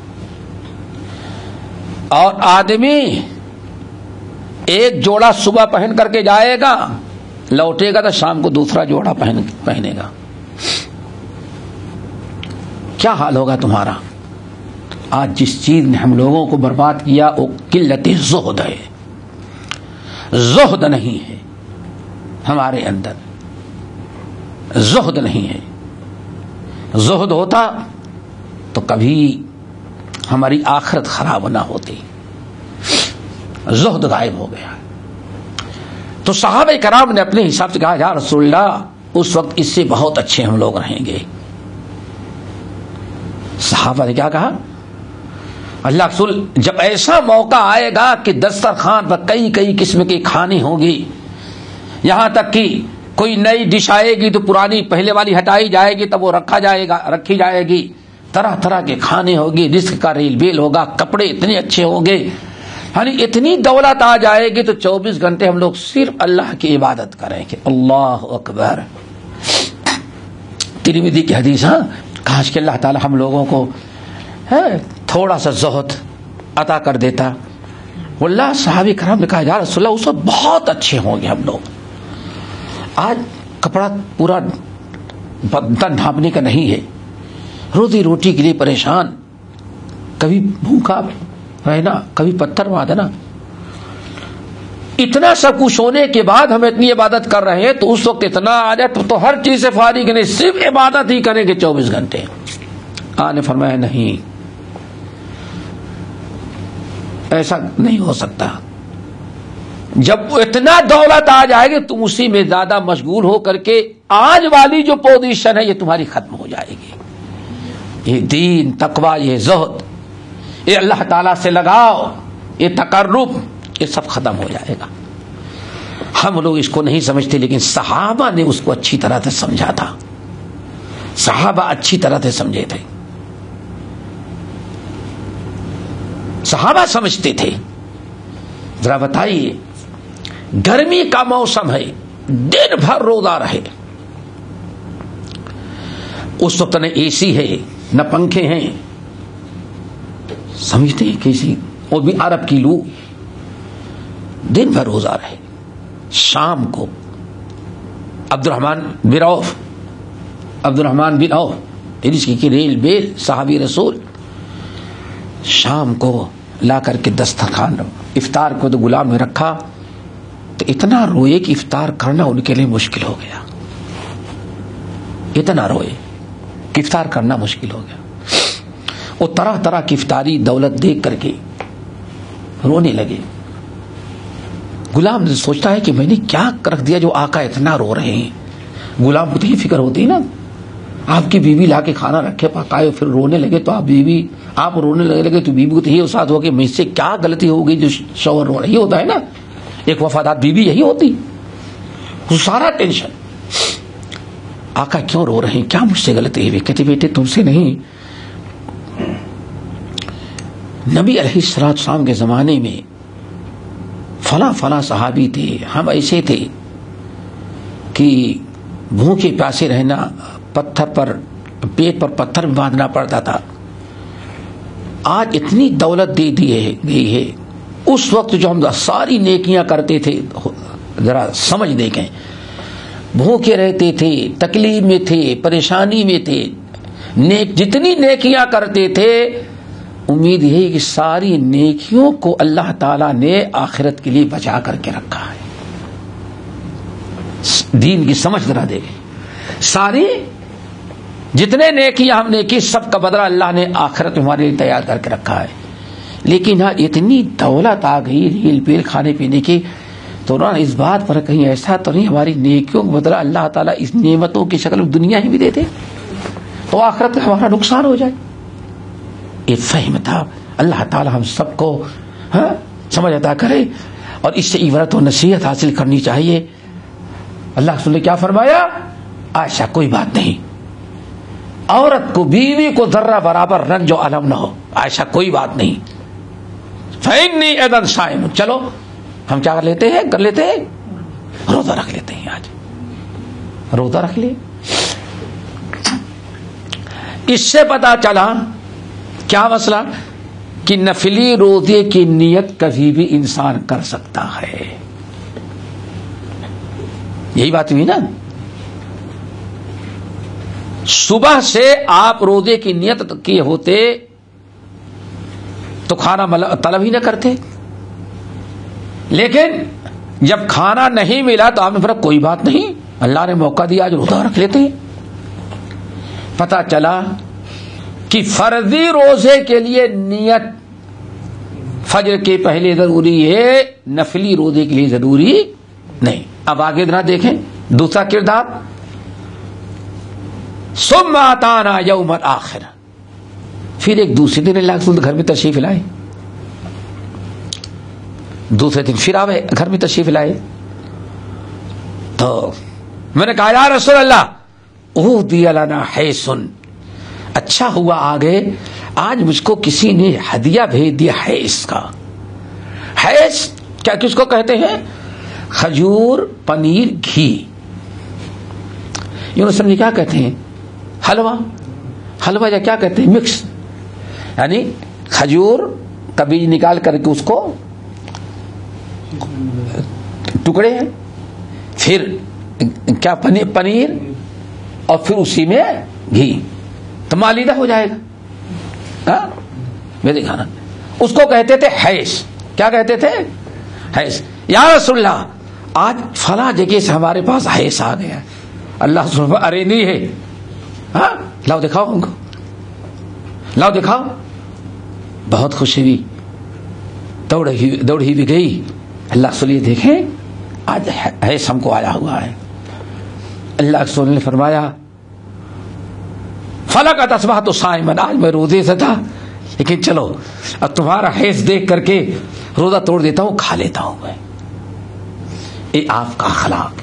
[SPEAKER 2] اور آدمی ایک جوڑا صبح پہن کر کے جائے گا, لوٹے گا تو شام کو دوسرا جوڑا پہن پہنے گا. کیا حال ہوگا تمہارا؟ آج جس چیز نے ہم لوگوں کو برباد کیا وہ قلت زہد ہے. زہد نہیں ہے ہمارے اندر, زہد نہیں ہے. زہد ہوتا تو کبھی ہماری آخرت خراب نہ ہوتی. زہد غائب ہو گیا. تو صحابہ کرام نے اپنے حساب سے کہا, یا رسول اللہ, اس وقت اس سے بہت اچھے ہم لوگ رہیں گے. صحابہ نے کیا کہا, اللہ رسول, جب ایسا موقع آئے گا کہ دسترخوان پر کئی کئی قسم کے کھانے ہوں گے, یہاں تک کہ کوئی نئی ڈش آئے گی تو پرانی پہلے والی ہٹائی جائے گی, تب وہ رکھا جائے گا رکھی جائے گی, طرح طرح کے کھانے ہوں گے, رزق کا ریل بیل ہوگا, کپڑے اتنے اچھے ہوں گے, یعنی اتنی دولت آ جائے گی تو چوبیس گھنٹے ہم لوگ صرف اللہ کی عبادت کریں گے. اللہ اکبر. ترمذی کی حدیث. ہاں, کاش کہ اللہ تعالی ہم لوگوں کو تھوڑا سا زہد عطا کر دیتا. واللہ صحابہ کرام نے کہا, یا رسول اللہ, اس وقت بہت اچھے ہوں گے ہم لوگ. آج کپڑا پورا بدن ڈھانپنے کا نہیں ہے, روزی روٹی کے لیے پریشان, کبھی بھوکا رہنا, کبھی پتھر باندھنا. اتنا سب کچھ ہونے کے بعد ہم اتنی عبادت کر رہے ہیں, تو اس وقت اتنا آ جائے تو ہر چیز سے فارغ نہیں, صرف عبادت ہی کریں گے چوبیس گھنٹے. آنے فرمایا نہیں, ایسا نہیں ہو سکتا. جب اتنا دولت آ جائے گی تم اسی میں زیادہ مشغول ہو کر کے آج والی جو پوزیشن ہے یہ تمہاری ختم ہو جائے گی. یہ دین, تقوی, یہ زہد, یہ اللہ تعالیٰ سے لگاؤ, یہ تقرب, یہ سب ختم ہو جائے گا. ہم لوگ اس کو نہیں سمجھتے, لیکن صحابہ نے اس کو اچھی طرح سے سمجھا تھا. صحابہ اچھی طرح سے سمجھے تھے, صحابہ سمجھتے تھے. ذرا بتائیے, گرمی کا موسم ہے, دن بھر روزہ رہے, اس وقت نہ اے سی ہے نہ پنکھے ہیں, سمجھتے ہیں کیسی, وہ بھی عرب کی لو, دن بھر روزہ رہے. شام کو عبد الرحمن بن عوف عبد الرحمن بن عوف جس کی ریل بیل صحابی رسول شام کو لا کر کے دسترخوان افطار کو تو غلام نے رکھا تو اتنا روئے کہ افطار کرنا ان کے لیے مشکل ہو گیا. اتنا روئے کہ افطار کرنا مشکل ہو گیا. وہ طرح طرح کی افطاری دولت دیکھ کر کے رونے لگے. غلام سوچتا ہے کہ میں نے کیا رکھ دیا جو آقا اتنا رو رہے ہیں. غلام کو تو یہ فکر ہوتی نا, آپ کی بیوی لا کے کھانا رکھے پکائے پھر رونے لگے تو آپ بیوی آپ رونے لگے لگے تو بیوی کو تو یہ احساس ہو کہ مجھ سے کیا غلطی ہو گئی جو شوہر رو رہا ہے. یہ ہوتا ہے نا, ایک وفادار بیوی یہی ہوتی. سارا ٹینشن آقا کیوں رو رہے ہیں, کیا مجھ سے غلطی ہوئی. کہتے بیٹے تم سے نہیں, نبی علیہ الصلوۃ والسلام کے زمانے میں فلاں فلاں صحابی تھے, ہم ایسے تھے کہ بھوکے پیاسے رہنا, پتھر پر پیٹ پر پتھر باندھنا پڑتا تھا. آج اتنی دولت دے دی ہے گئی ہے. اس وقت جو ہم ساری نیکیاں کرتے تھے ذرا سمجھ دیکھیں, بھوکے رہتے تھے, تکلیف میں تھے, پریشانی میں تھے, نیک جتنی نیکیاں کرتے تھے امید یہی کہ ساری نیکیوں کو اللہ تعالیٰ نے آخرت کے لیے بچا کر کے رکھا ہے. دین کی سمجھ ذرا دے گی, ساری جتنے نیکیاں ہم نے کی سب کا بدلہ اللہ نے آخرت ہمارے لیے تیار کر کے رکھا ہے. لیکن ہاں اتنی دولت آ گئی ریل پیل کھانے پینے کی, تو نا اس بات پر کہیں ایسا تو نہیں ہماری نیکیوں کو بدلہ اللہ تعالیٰ اس نعمتوں کی شکل دنیا ہی بھی دے دے تو آخرت میں ہمارا نقصان ہو جائے. یہ فہم تھا. اللہ تعالیٰ ہم سب کو ہاں سمجھ عطا کرے اور اس سے عبرت و نصیحت حاصل کرنی چاہیے. اللہ رسول نے کیا فرمایا, عائشہ کوئی بات نہیں, عورت کو بیوی کو ذرہ برابر رنج و الم نہ ہو. عائشہ کوئی بات نہیں, فإنی اذن صائم. چلو ہم کیا کر لیتے ہیں کر لیتے ہیں روزہ رکھ لیتے ہیں. آج روزہ رکھ لیں. اس سے پتا چلا کیا مسئلہ کہ نفلی روزے کی نیت کبھی بھی انسان کر سکتا ہے. یہی بات ہوئی نا, صبح سے آپ روزے کی نیت کیے ہوتے تو کھانا طلب ہی نہ کرتے, لیکن جب کھانا نہیں ملا تو آپ نے فرق کوئی بات نہیں, اللہ نے موقع دیا آج روزہ رکھ لیتے ہیں. پتا چلا کہ فرضی روزے کے لیے نیت فجر کے پہلے ضروری ہے, نفلی روزے کے لیے ضروری نہیں. اب آگے ذرا دیکھیں دوسرا کردار, ثم اتانا یوم الآخر. پھر ایک دوسرے دن اللہ کے رسول گھر میں تشریف لائے, دوسرے دن پھر آئے گھر میں تشریف لائے. تو میں نے کہا یا رسول اللہ اہدی لنا حیسن, اچھا ہوا آگے آج مجھ کو کسی نے ہدیہ بھیج دیا حیث کا. حیث کیا کس کو کہتے ہیں, کھجور پنیر گھی. یہ سمجھے کیا کہتے ہیں حلوہ, حلوہ یا کیا کہتے ہیں مکس, یعنی کھجور کا بیج نکال کر کے اس کو ٹکڑے ہیں, پھر کیا پنیر پنیر اور پھر اسی میں گھی, تو مالیدہ ہو جائے گا. میرے کھانا اس کو کہتے تھے حیث. کیا کہتے تھے حیث. یا رسول اللہ آج فلاں جگہ سے ہمارے پاس حیث آ گیا. اللہ سبحانہ ارے نہیں ہے, ہاں لاؤ دکھاؤ ان کو, لاؤ دکھاؤ. بہت خوشی ہوئی, دوڑی دوڑی بھی گئی. اللہ سلیے دیکھیں آج حیث ہم کو آیا ہوا ہے. اللہ رسول نے فرمایا فلقد اصبحت صائما, آج میں روزے سے تھا لیکن چلو اب تمہارا حیث دیکھ کر کے روزہ توڑ دیتا ہوں, کھا لیتا ہوں میں. یہ آپ کا اخلاق.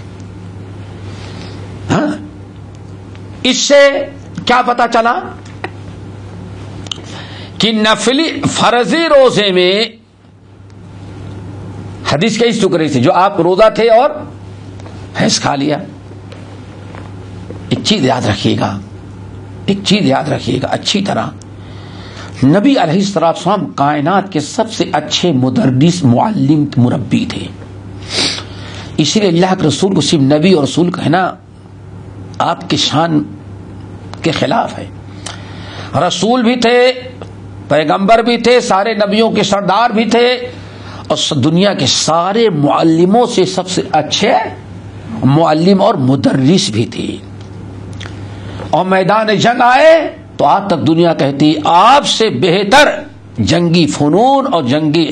[SPEAKER 2] ہاں اس سے کیا پتا چلا کہ نفلی فرضی روزے میں حدیث کے اس ٹکڑے سے جو آپ روزہ تھے اور حیث کھا لیا. ایک چیز یاد رکھیے گا, ایک چیز یاد رکھیے گا اچھی طرح, نبی علیہ الصلوۃ والسلام کائنات کے سب سے اچھے مدرس معلم مربی تھے. اسی لیے اللہ کے رسول کو صرف نبی اور رسول کہنا آپ کی شان کے خلاف ہے. رسول بھی تھے, پیغمبر بھی تھے, سارے نبیوں کے سردار بھی تھے, اور دنیا کے سارے معلموں سے سب سے اچھے معلم اور مدرس بھی تھے. اور میدان جنگ آئے تو آج تک دنیا کہتی آپ سے بہتر جنگی فنون اور جنگی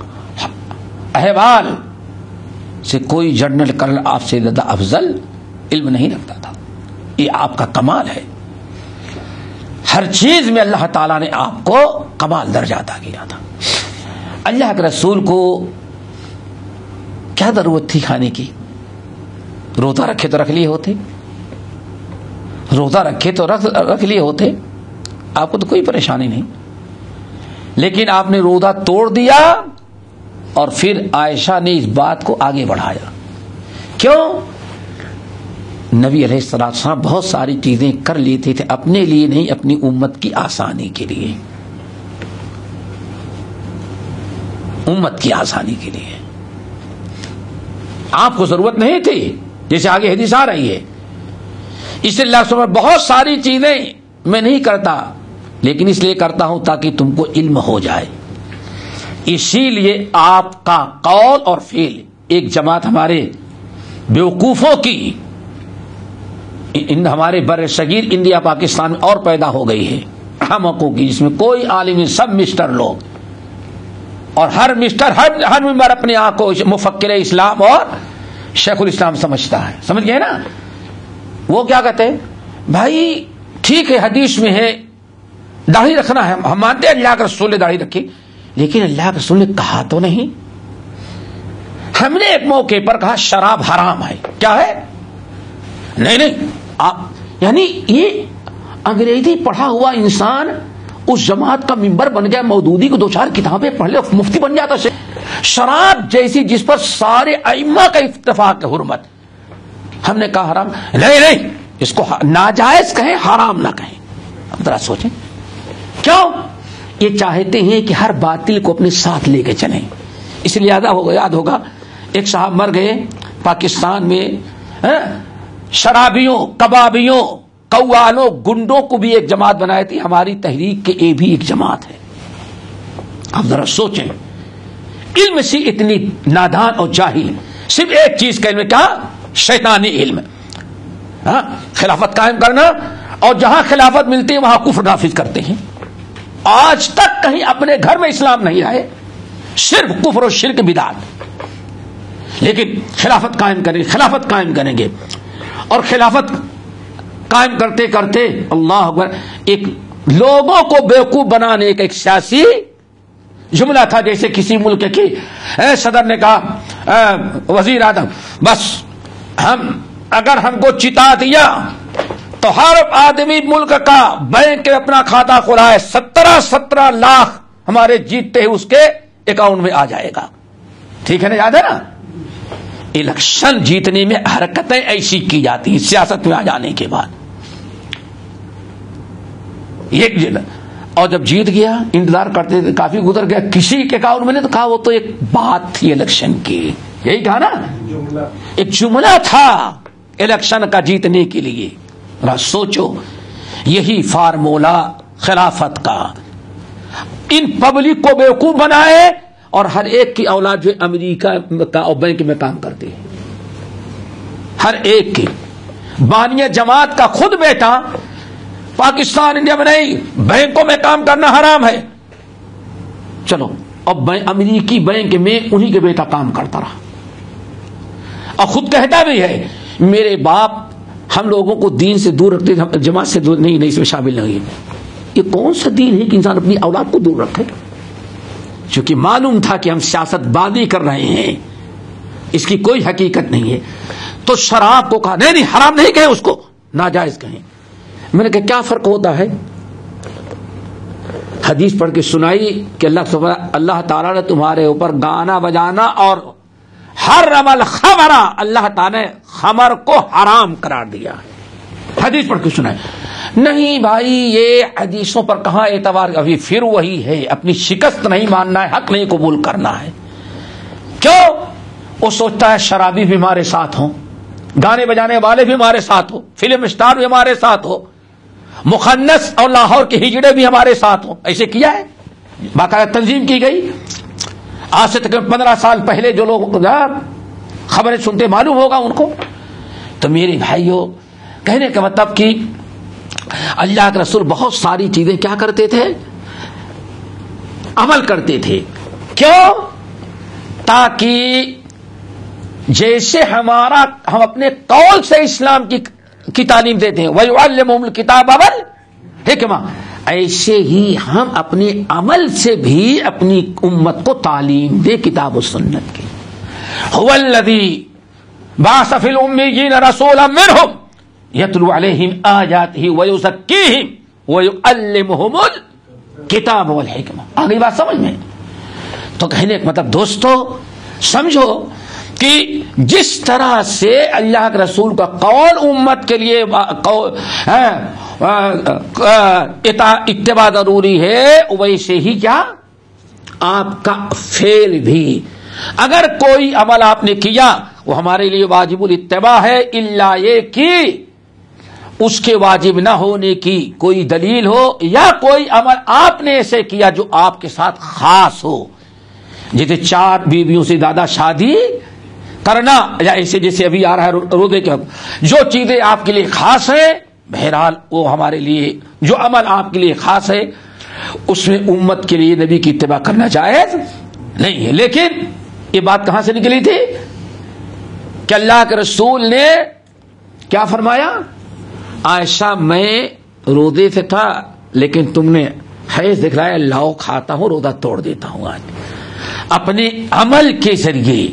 [SPEAKER 2] احوال سے کوئی جنرل کرنل آپ سے زیادہ افضل علم نہیں رکھتا تھا. یہ آپ کا کمال ہے. ہر چیز میں اللہ تعالیٰ نے آپ کو کمال درجہ عطا کیا تھا. اللہ کے رسول کو کیا ضرورت تھی کھانے کی؟ روزہ رکھے تو رکھ لیے ہوتے, روزہ رکھے تو رکھ رکھ لیے ہوتے, آپ کو تو کوئی پریشانی نہیں. لیکن آپ نے روزہ توڑ دیا اور پھر عائشہ نے اس بات کو آگے بڑھایا. کیوں؟ نبی علیہ الصلوۃ والسلام بہت ساری چیزیں کر لیتے تھے اپنے لیے نہیں, اپنی امت کی آسانی کے لیے, امت کی آسانی کے لیے. آپ کو ضرورت نہیں تھی, جیسے آگے حدیث آ رہی ہے. اس لیے اللہ سبحانہ بہت ساری چیزیں میں نہیں کرتا, لیکن اس لیے کرتا ہوں تاکہ تم کو علم ہو جائے. اسی لیے آپ کا قول اور فعل, ایک جماعت ہمارے بیوقوفوں کی ان ہمارے بر صغیر انڈیا پاکستان میں اور پیدا ہو گئی ہے, احمقوں کی, جس میں کوئی عالم نہیں, سب مسٹر لوگ, اور ہر مسٹر ہر ہر ممبر اپنے آپ کو مفکر اسلام اور شیخ الاسلام سمجھتا ہے. سمجھ گئے نا؟ وہ کیا کہتے ہیں, بھائی ٹھیک ہے حدیث میں ہے داڑھی رکھنا ہے, ہم مانتے ہیں اللہ کے رسول نے داڑھی رکھی, لیکن اللہ کے رسول نے کہا تو نہیں. ہم نے ایک موقع پر کہا شراب حرام ہے, کیا ہے؟ نہیں نہیں آپ, یعنی یہ انگریزی پڑھا ہوا انسان اس جماعت کا ممبر بن گیا, مودودی کو دو چار کتابیں پڑھ لے مفتی بن جاتا. شراب جیسی جس پر سارے ائمہ کا اتفاق ہے حرمت, ہم نے کہا حرام. نہیں نہیں اس کو ناجائز کہیں, حرام نہ کہیں. اب ذرا سوچیں کیوں؟ یہ چاہتے ہیں کہ ہر باطل کو اپنے ساتھ لے کے چلیں. اس لیے یاد ہوگا یاد ہوگا ایک صاحب مر گئے پاکستان میں, شرابیوں, کبابیوں, قوالوں, گنڈوں کو بھی ایک جماعت بنائی تھی. ہماری تحریک کے یہ بھی ایک جماعت ہے. اب ذرا سوچیں, علم سے اتنی نادان اور جاہل, صرف ایک چیز کا علم, کیا؟ شیطانی علم. ہاں, خلافت قائم کرنا, اور جہاں خلافت ملتی ہے وہاں کفر نافذ کرتے ہیں. آج تک کہیں اپنے گھر میں اسلام نہیں آئے, صرف کفر و شرک بدعت. لیکن خلافت قائم کریں خلافت قائم کریں گے, اور خلافت قائم کرتے کرتے اللہ اکبر, ایک لوگوں کو بیوقوف بنانے کا ایک سیاسی جملہ تھا. جیسے کسی ملک کی صدر نے کہا, وزیر اعظم, بس ہم اگر ہم کو چتا دیا تو ہر آدمی ملک کا بینک میں اپنا کھاتا کھلا ہے, سترہ سترہ لاکھ ہمارے جیتتے ہی اس کے اکاؤنٹ میں آ جائے گا. ٹھیک ہے نا, یاد ہے نا؟ الیکشن جیتنے میں حرکتیں ایسی کی جاتی ہیں سیاست میں آ جانے کے بعد. یہ اور جب جیت گیا انتظار کرتے تھے, کافی گزر گیا, کسی کے اکاؤنٹ میں نے تو کہا وہ تو ایک بات تھی الیکشن کی. یہی کہا نا, ایک جملہ تھا الیکشن کا جیتنے کے لیے. سوچو, یہی فارمولا خلافت کا, ان پبلک کو بیوقوف بنائے, اور ہر ایک کی اولاد جو امریکہ کا اور بینک میں کام کرتے ہیں, ہر ایک کی. بانیہ جماعت کا خود بیٹا پاکستان انڈیا میں نہیں, بینکوں میں کام کرنا حرام ہے. چلو اب امریکی بینک میں انہی کے بیٹا کام کرتا رہا, اور خود کہتا بھی ہے میرے باپ ہم لوگوں کو دین سے دور رکھتے, جماعت سے دور نہیں, نہیں اس میں شامل نہیں. یہ کون سا دین ہے کہ انسان اپنی اولاد کو دور رکھے؟ چونکہ معلوم تھا کہ ہم سیاست بازی کر رہے ہیں, اس کی کوئی حقیقت نہیں ہے. تو شراب کو کہا نہیں نہیں حرام نہیں کہیں, اس کو ناجائز کہیں. میں نے کہا کیا فرق ہوتا ہے؟ حدیث پڑھ کے سنائی کہ اللہ اللہ تعالیٰ نے تمہارے اوپر گانا بجانا اور حرم الخمر, اللہ تعالیٰ نے خمر کو حرام قرار دیا. حدیث پڑھ کے سنائی. نہیں بھائی, یہ حدیثوں پر کہاں اعتبار, ابھی پھر وہی ہے, اپنی شکست نہیں ماننا ہے, حق نہیں قبول کرنا ہے. کیوں؟ وہ سوچتا ہے شرابی بھی ہمارے ساتھ ہوں, گانے بجانے والے بھی ہمارے ساتھ ہو, فلم اسٹار بھی ہمارے ساتھ ہو, مخنث اور لاہور کے ہجڑے بھی ہمارے ساتھ ہوں. ایسے کیا ہے, باقاعدہ تنظیم کی گئی. آج سے تقریباً پندرہ سال پہلے جو لوگ خبریں سنتے معلوم ہوگا ان کو. تو میرے بھائیوں, کہنے کا مطلب کہ اللہ کے رسول بہت ساری چیزیں کیا کرتے تھے, عمل کرتے تھے. کیوں؟ تاکہ جیسے ہمارا ہم اپنے قول سے اسلام کی کی تعلیم دیتے ہیں, وَيُعَلِّمُهُمُ الْكِتَابَ وَالْحِكْمَةَ, ایسے ہی ہم اپنے عمل سے بھی اپنی امت کو تعلیم دے کتاب و سنت کی. هُوَ الَّذِي بَعَثَ فِي الْأُمِّيِّينَ رَسُولًا مِّنْهُمْ يَتْلُو عَلَيْهِمْ آيَاتِهِ وَيُزَكِّيهِمْ وَيُعَلِّمُهُمُ الْكِتَابَ وَالْحِكْمَةَ. آگے بات سمجھ میں؟ تو کہنے کا مطلب دوستو سمجھو کہ جس طرح سے اللہ کے رسول کا قول امت کے لیے اتباع ضروری ہے, ویسے ہی کیا آپ کا فعل بھی. اگر کوئی عمل آپ نے کیا وہ ہمارے لیے واجب الاتباع ہے, الا یہ کہ اس کے واجب نہ ہونے کی کوئی دلیل ہو, یا کوئی عمل آپ نے ایسے کیا جو آپ کے ساتھ خاص ہو. جیسے چار بیویوں سے زیادہ شادی کرنا, یا ایسے جیسے ابھی آ رہا ہے روزے کے جو چیزیں آپ کے لیے خاص ہیں, بہرحال وہ ہمارے لیے جو عمل آپ کے لیے خاص ہے اس میں امت کے لیے نبی کی اتباع کرنا جائز نہیں ہے. لیکن یہ بات کہاں سے نکلی تھی کہ اللہ کے رسول نے کیا فرمایا, عائشہ میں روزے سے تھا لیکن تم نے حیض دکھلایا, لاؤ کھاتا ہوں, روزہ توڑ دیتا ہوں. آج اپنے عمل کے ذریعے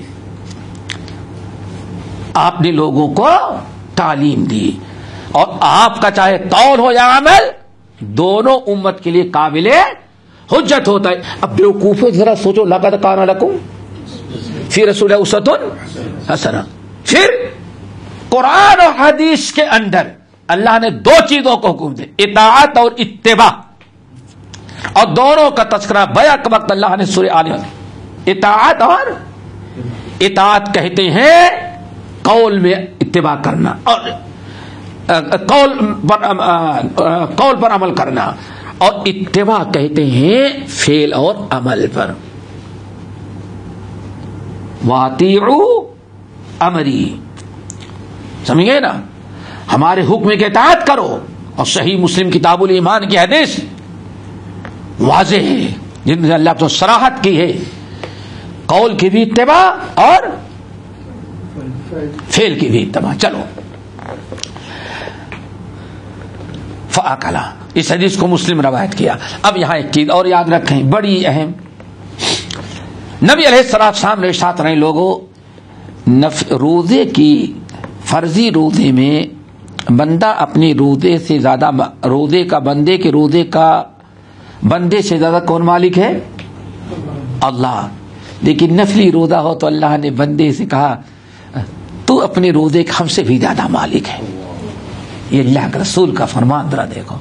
[SPEAKER 2] آپ نے لوگوں کو تعلیم دی, اور آپ کا چاہے قول ہو یا عمل دونوں امت کے لیے قابل حجت ہوتا ہے. اب بیوقوفوں ذرا سوچو, لقد کان لکم فی رسول اسوۃ حسنہ. پھر قرآن اور حدیث کے اندر اللہ نے دو چیزوں کو حکم دے, اطاعت اور اتباع, اور دونوں کا تذکرہ بیک وقت اللہ نے سورہ آل عمران. اطاعت اور اطاعت کہتے ہیں قول میں اتباع کرنا, اور قول پر قول پر عمل کرنا, اور اتباع کہتے ہیں فعل اور عمل پر. وَأَطِیعُوا امری, سمجھ گئے نا, ہمارے حکم کی اطاعت کرو. اور صحیح مسلم کتاب الایمان کی حدیث واضح ہے جن نے اللہ کو صراحت کی ہے, قول کی بھی اتباع اور فعل کی بھی اتباع. چلو فاکلا, اس حدیث کو مسلم روایت کیا. اب یہاں ایک چیز اور یاد رکھیں بڑی اہم, نبی علیہ الصلوۃ والسلام نے ساتھ رہے لوگوں, روزے کی فرضی روزے میں بندہ اپنی روزے سے زیادہ, روزے کا بندے کے روزے کا بندے سے زیادہ کون مالک ہے؟ اللہ. لیکن نفلی روزہ ہو تو اللہ نے بندے سے کہا تو اپنے روزے کا ہم سے بھی زیادہ مالک ہے. یہ اللہ کے رسول کا فرمان ذرا دیکھو.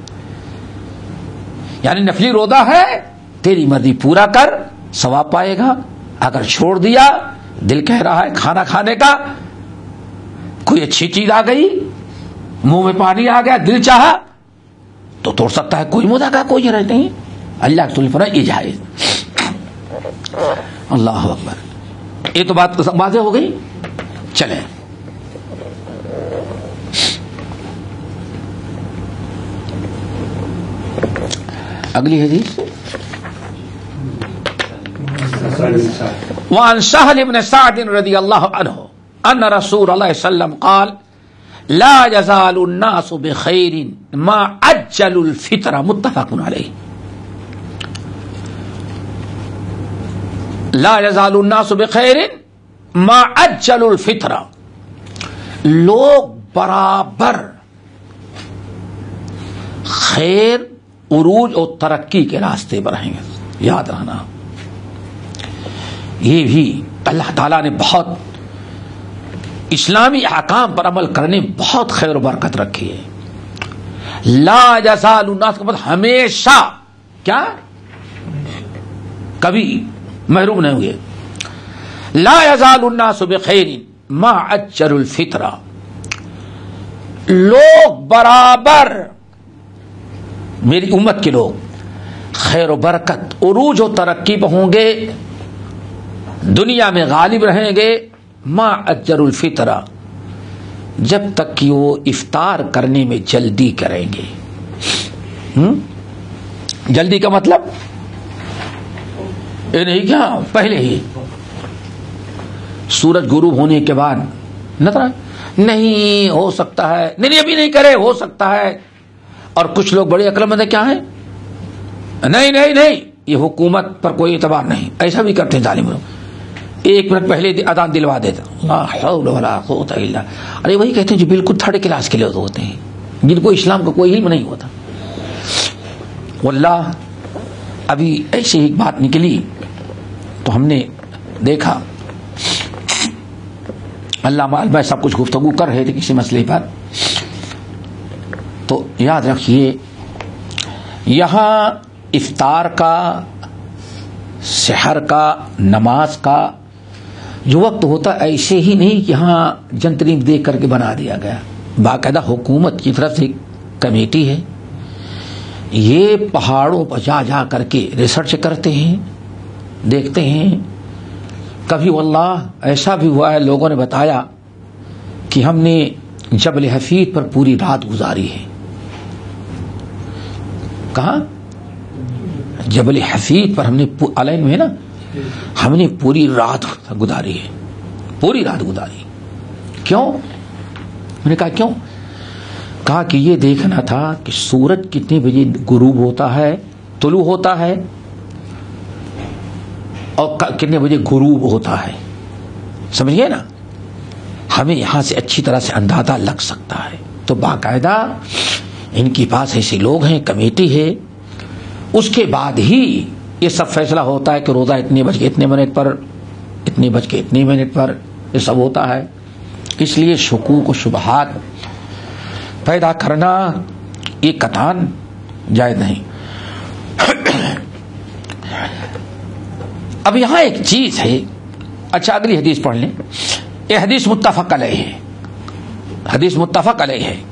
[SPEAKER 2] یعنی نفلی روزہ ہے, تیری مرضی پورا کر, ثواب پائے گا. اگر چھوڑ دیا, دل کہہ رہا ہے کھانا کھانے کا, کوئی اچھی چیز آ گئی, منہ میں پانی آ گیا, دل چاہا تو توڑ سکتا ہے, کوئی مدعا کا کوئی رہ نہیں. اللہ کے رسول نے فرمایا یہ جائز. اللہ اکبر. یہ تو بات واضح ہو گئی. چلیں اگلی حدیث. وعن سهل بن سعد رضی اللہ عنہ ان رسول اللہ صلی اللہ علیہ وسلم قال لا يزال الناس بخير ما عجل الفطر. متفق علیہ. لا يزال الناس بخير ما عجل الفطر, لوگ برابر خیر, عروج اور ترقی کے راستے پر رہیں گے. یاد رہنا یہ بھی اللہ تعالیٰ نے بہت اسلامی احکام پر عمل کرنے بہت خیر و برکت رکھی ہے. لا یزال الناس کا مطلب ہمیشہ, کیا کبھی محروم نہیں ہوئے. لا یزال الناس بخیر ما عجل الفطر, لوگ برابر میری امت کے لوگ خیر و برکت، عروج و ترقی پہ ہوں گے، دنیا میں غالب رہیں گے، ما اجر الفطرہ، جب تک کہ وہ افطار کرنے میں جلدی کریں گے. ہم؟ جلدی کا مطلب یہ نہیں کیا پہلے ہی سورج غروب ہونے کے بعد نہ نہیں ہو سکتا ہے، نہیں ابھی نہیں کرے، ہو سکتا ہے. اور کچھ لوگ بڑے عقل مند کیا ہیں، نہیں نہیں نہیں یہ حکومت پر کوئی اعتبار نہیں، ایسا بھی کرتے ہیں ظالم لوگ، ایک منٹ پہلے اذان دلوا دیتا. لا حول ولا قوت الا، ارے وہی کہتے ہیں جو بالکل تھرڈ کلاس کے لوگ ہوتے ہیں، جن کو اسلام کا کوئی علم نہیں ہوتا. واللہ ابھی ایسی ایک بات نکلی تو ہم نے دیکھا، اللہ میں سب کچھ گفتگو کر رہے تھے کسی مسئلے پر، تو یاد رکھیے یہاں افطار کا، سحر کا، نماز کا جو وقت ہوتا ایسے ہی نہیں کہ یہاں جنتری دیکھ کر کے بنا دیا گیا. باقاعدہ حکومت کی طرف سے کمیٹی ہے، یہ پہاڑوں پر جا جا کر کے ریسرچ کرتے ہیں، دیکھتے ہیں. کبھی واللہ ایسا بھی ہوا ہے، لوگوں نے بتایا کہ ہم نے جبل حفیظ پر پوری رات گزاری ہے. کہاں؟ جبل حفیظ پر ہم نے علین میں نا ہم نے پوری رات گزاری ہے، پوری رات گزاری. کیوں؟ میں نے کہا کیوں؟ کہا کہ یہ دیکھنا تھا کہ سورج کتنے بجے غروب ہوتا ہے، طلوع ہوتا ہے، اور کتنے بجے غروب ہوتا ہے. سمجھئے نا، ہمیں یہاں سے اچھی طرح سے اندازہ لگ سکتا ہے. تو باقاعدہ ان کے پاس ایسے لوگ ہیں، کمیٹی ہے، اس کے بعد ہی یہ سب فیصلہ ہوتا ہے کہ روزہ اتنے بج کے اتنے منٹ پر، اتنے بج کے اتنے منٹ پر یہ سب ہوتا ہے. اس لیے شکوک و شبہات پیدا کرنا یہ قطعاً جائز نہیں. اب یہاں ایک چیز ہے، اچھا اگلی حدیث پڑھ لیں. یہ حدیث متفق علیہ ہے، حدیث متفق علیہ ہے.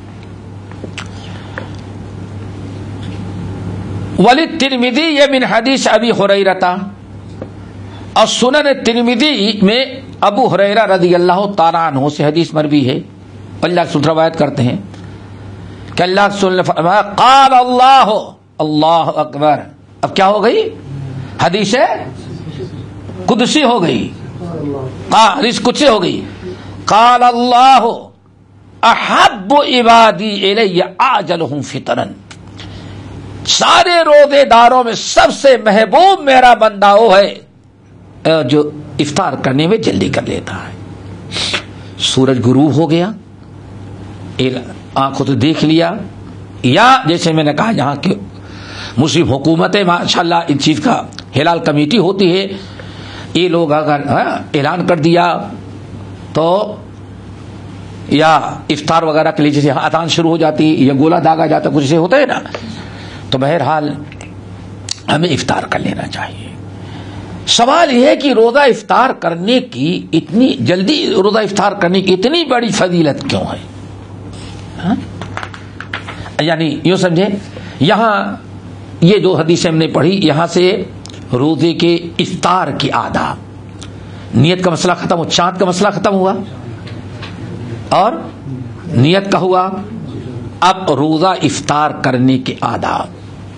[SPEAKER 2] وللترمذی یہ من حدیث ابی ہریرہ، اور سنن ترمذی میں ابو ہریرہ رضی اللہ تعالیٰ عنہ سے حدیث مروی ہے. اللہ رسول روایت کرتے ہیں کہ اللہ رسول نے فرمایا قال اللہ، اللہ اکبر. اب کیا ہو گئی؟ حدیث قدسی ہو گئی، حدیث قدسی ہو گئی. قال اللہ احب عبادی الی اعجلہم فطرا، سارے روزے داروں میں سب سے محبوب میرا بندہ وہ ہے جو افطار کرنے میں جلدی کر لیتا ہے. سورج غروب ہو گیا، آنکھوں تو دیکھ لیا، یا جیسے میں نے کہا یہاں کہ مسلم حکومتیں ماشاءاللہ ان چیز کا ہلال کمیٹی ہوتی ہے، یہ لوگ اگر اعلان کر دیا تو یا افطار وغیرہ کے لیے جیسے اذان شروع ہو جاتی یا گولا داغا جاتا کچھ سے ہوتا ہے نا، تو بہرحال ہمیں افطار کر لینا چاہیے. سوال یہ ہے کہ روزہ افطار کرنے کی اتنی جلدی، روزہ افطار کرنے کی اتنی بڑی فضیلت کیوں ہے؟ ہاں؟ یعنی یوں سمجھے، یہاں یہ جو حدیث ہم نے پڑھی یہاں سے روزے کے افطار کے آداب، نیت کا مسئلہ ختم ہو، چاند کا مسئلہ ختم ہوا اور نیت کا ہوا. اب روزہ افطار کرنے کے آداب.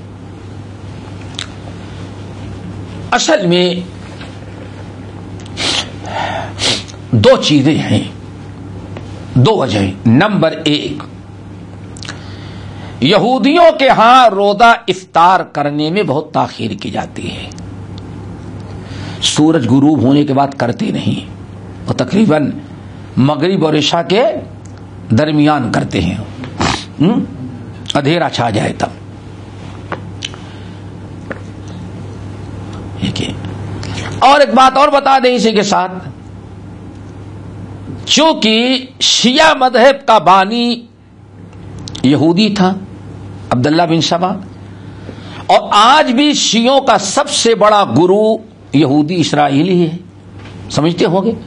[SPEAKER 2] اصل میں دو چیزیں ہیں، دو وجہ. نمبر ایک، یہودیوں کے ہاں روزہ افطار کرنے میں بہت تاخیر کی جاتی ہے. سورج غروب ہونے کے بعد کرتے نہیں، وہ تقریباً مغرب اور عشاء کے درمیان کرتے ہیں، اندھیرا چھا جائے تب. اور ایک بات اور بتا دیں اسی کے ساتھ، چونکہ شیعہ مذہب کا بانی یہودی تھا عبداللہ بن سبا، اور آج بھی شیعوں کا سب سے بڑا گرو یہودی اسرائیلی ہے. سمجھتے ہوں گے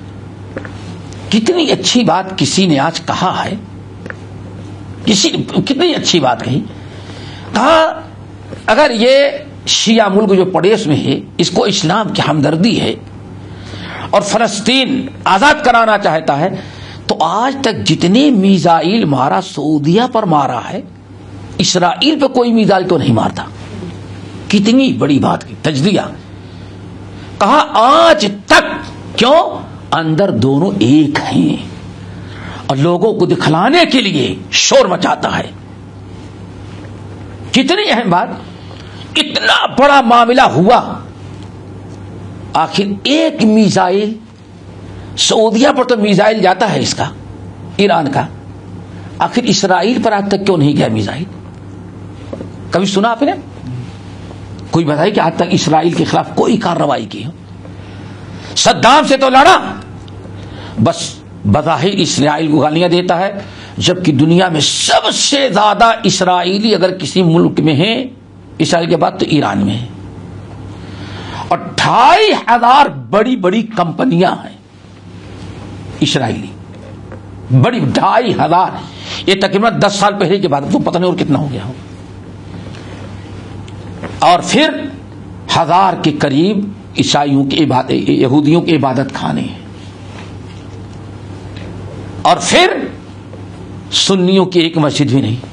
[SPEAKER 2] کتنی اچھی بات کسی نے آج کہا ہے، کسی کتنی اچھی بات کہی. کہا اگر یہ شیعہ ملک جو پڑوس میں ہے اس کو اسلام کی ہمدردی ہے اور فلسطین آزاد کرانا چاہتا ہے تو آج تک جتنے میزائل مارا سعودیہ پر مارا ہے، اسرائیل پہ کوئی میزائل تو نہیں مارتا. کتنی بڑی بات کی تجزیہ. کہا آج تک کیوں؟ اندر دونوں ایک ہیں اور لوگوں کو دکھلانے کے لیے شور مچاتا ہے. کتنی اہم بات. اتنا بڑا معاملہ ہوا، آخر ایک میزائل سعودیہ پر تو میزائل جاتا ہے اس کا، ایران کا، آخر اسرائیل پر آج تک کیوں نہیں گیا میزائل؟ کبھی سنا آپ نے؟ کوئی بتائے کہ آج تک اسرائیل کے خلاف کوئی کارروائی کی ہو؟ صدام سے تو لڑا، بس بظاہر اسرائیل کو گالیاں دیتا ہے، جبکہ دنیا میں سب سے زیادہ اسرائیلی اگر کسی ملک میں ہیں اسرائیل کے بعد تو ایران میں ہے، اور ڈھائی ہزار بڑی بڑی کمپنیاں ہیں اسرائیلی، بڑی ڈھائی ہزار. یہ تقریباً دس سال پہلے کی بات ہے، تو پتہ نہیں اور کتنا ہو گیا ہو. اور پھر ہزار کے قریب عیسائیوں کی عبادت، یہودیوں کی عبادت خانے ہیں، اور پھر سنیوں کی ایک مسجد بھی نہیں،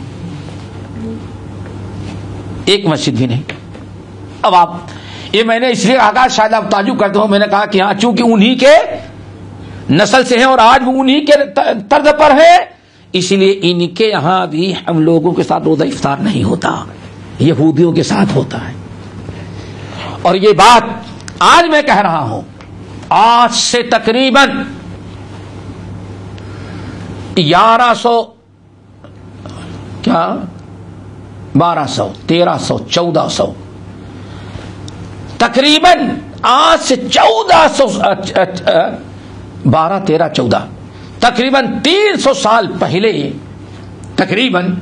[SPEAKER 2] ایک مسجد بھی نہیں. اب آپ یہ میں نے اس لیے کہا، شاید آپ تعجب کرتے ہو، میں نے کہا کہ ہاں چونکہ انہی کے نسل سے ہیں اور آج وہ انہی کے طرز پر ہے، اس لیے ان کے یہاں بھی ہم لوگوں کے ساتھ روزہ افطار نہیں ہوتا، یہودیوں کے ساتھ ہوتا ہے. اور یہ بات آج میں کہہ رہا ہوں، آج سے تقریباً گیارہ سو کیا بارہ سو تیرہ سو چودہ سو تقریباً آج سے چودہ سو بارہ تیرہ چودہ تقریباً تین سو سال پہلے تقریباً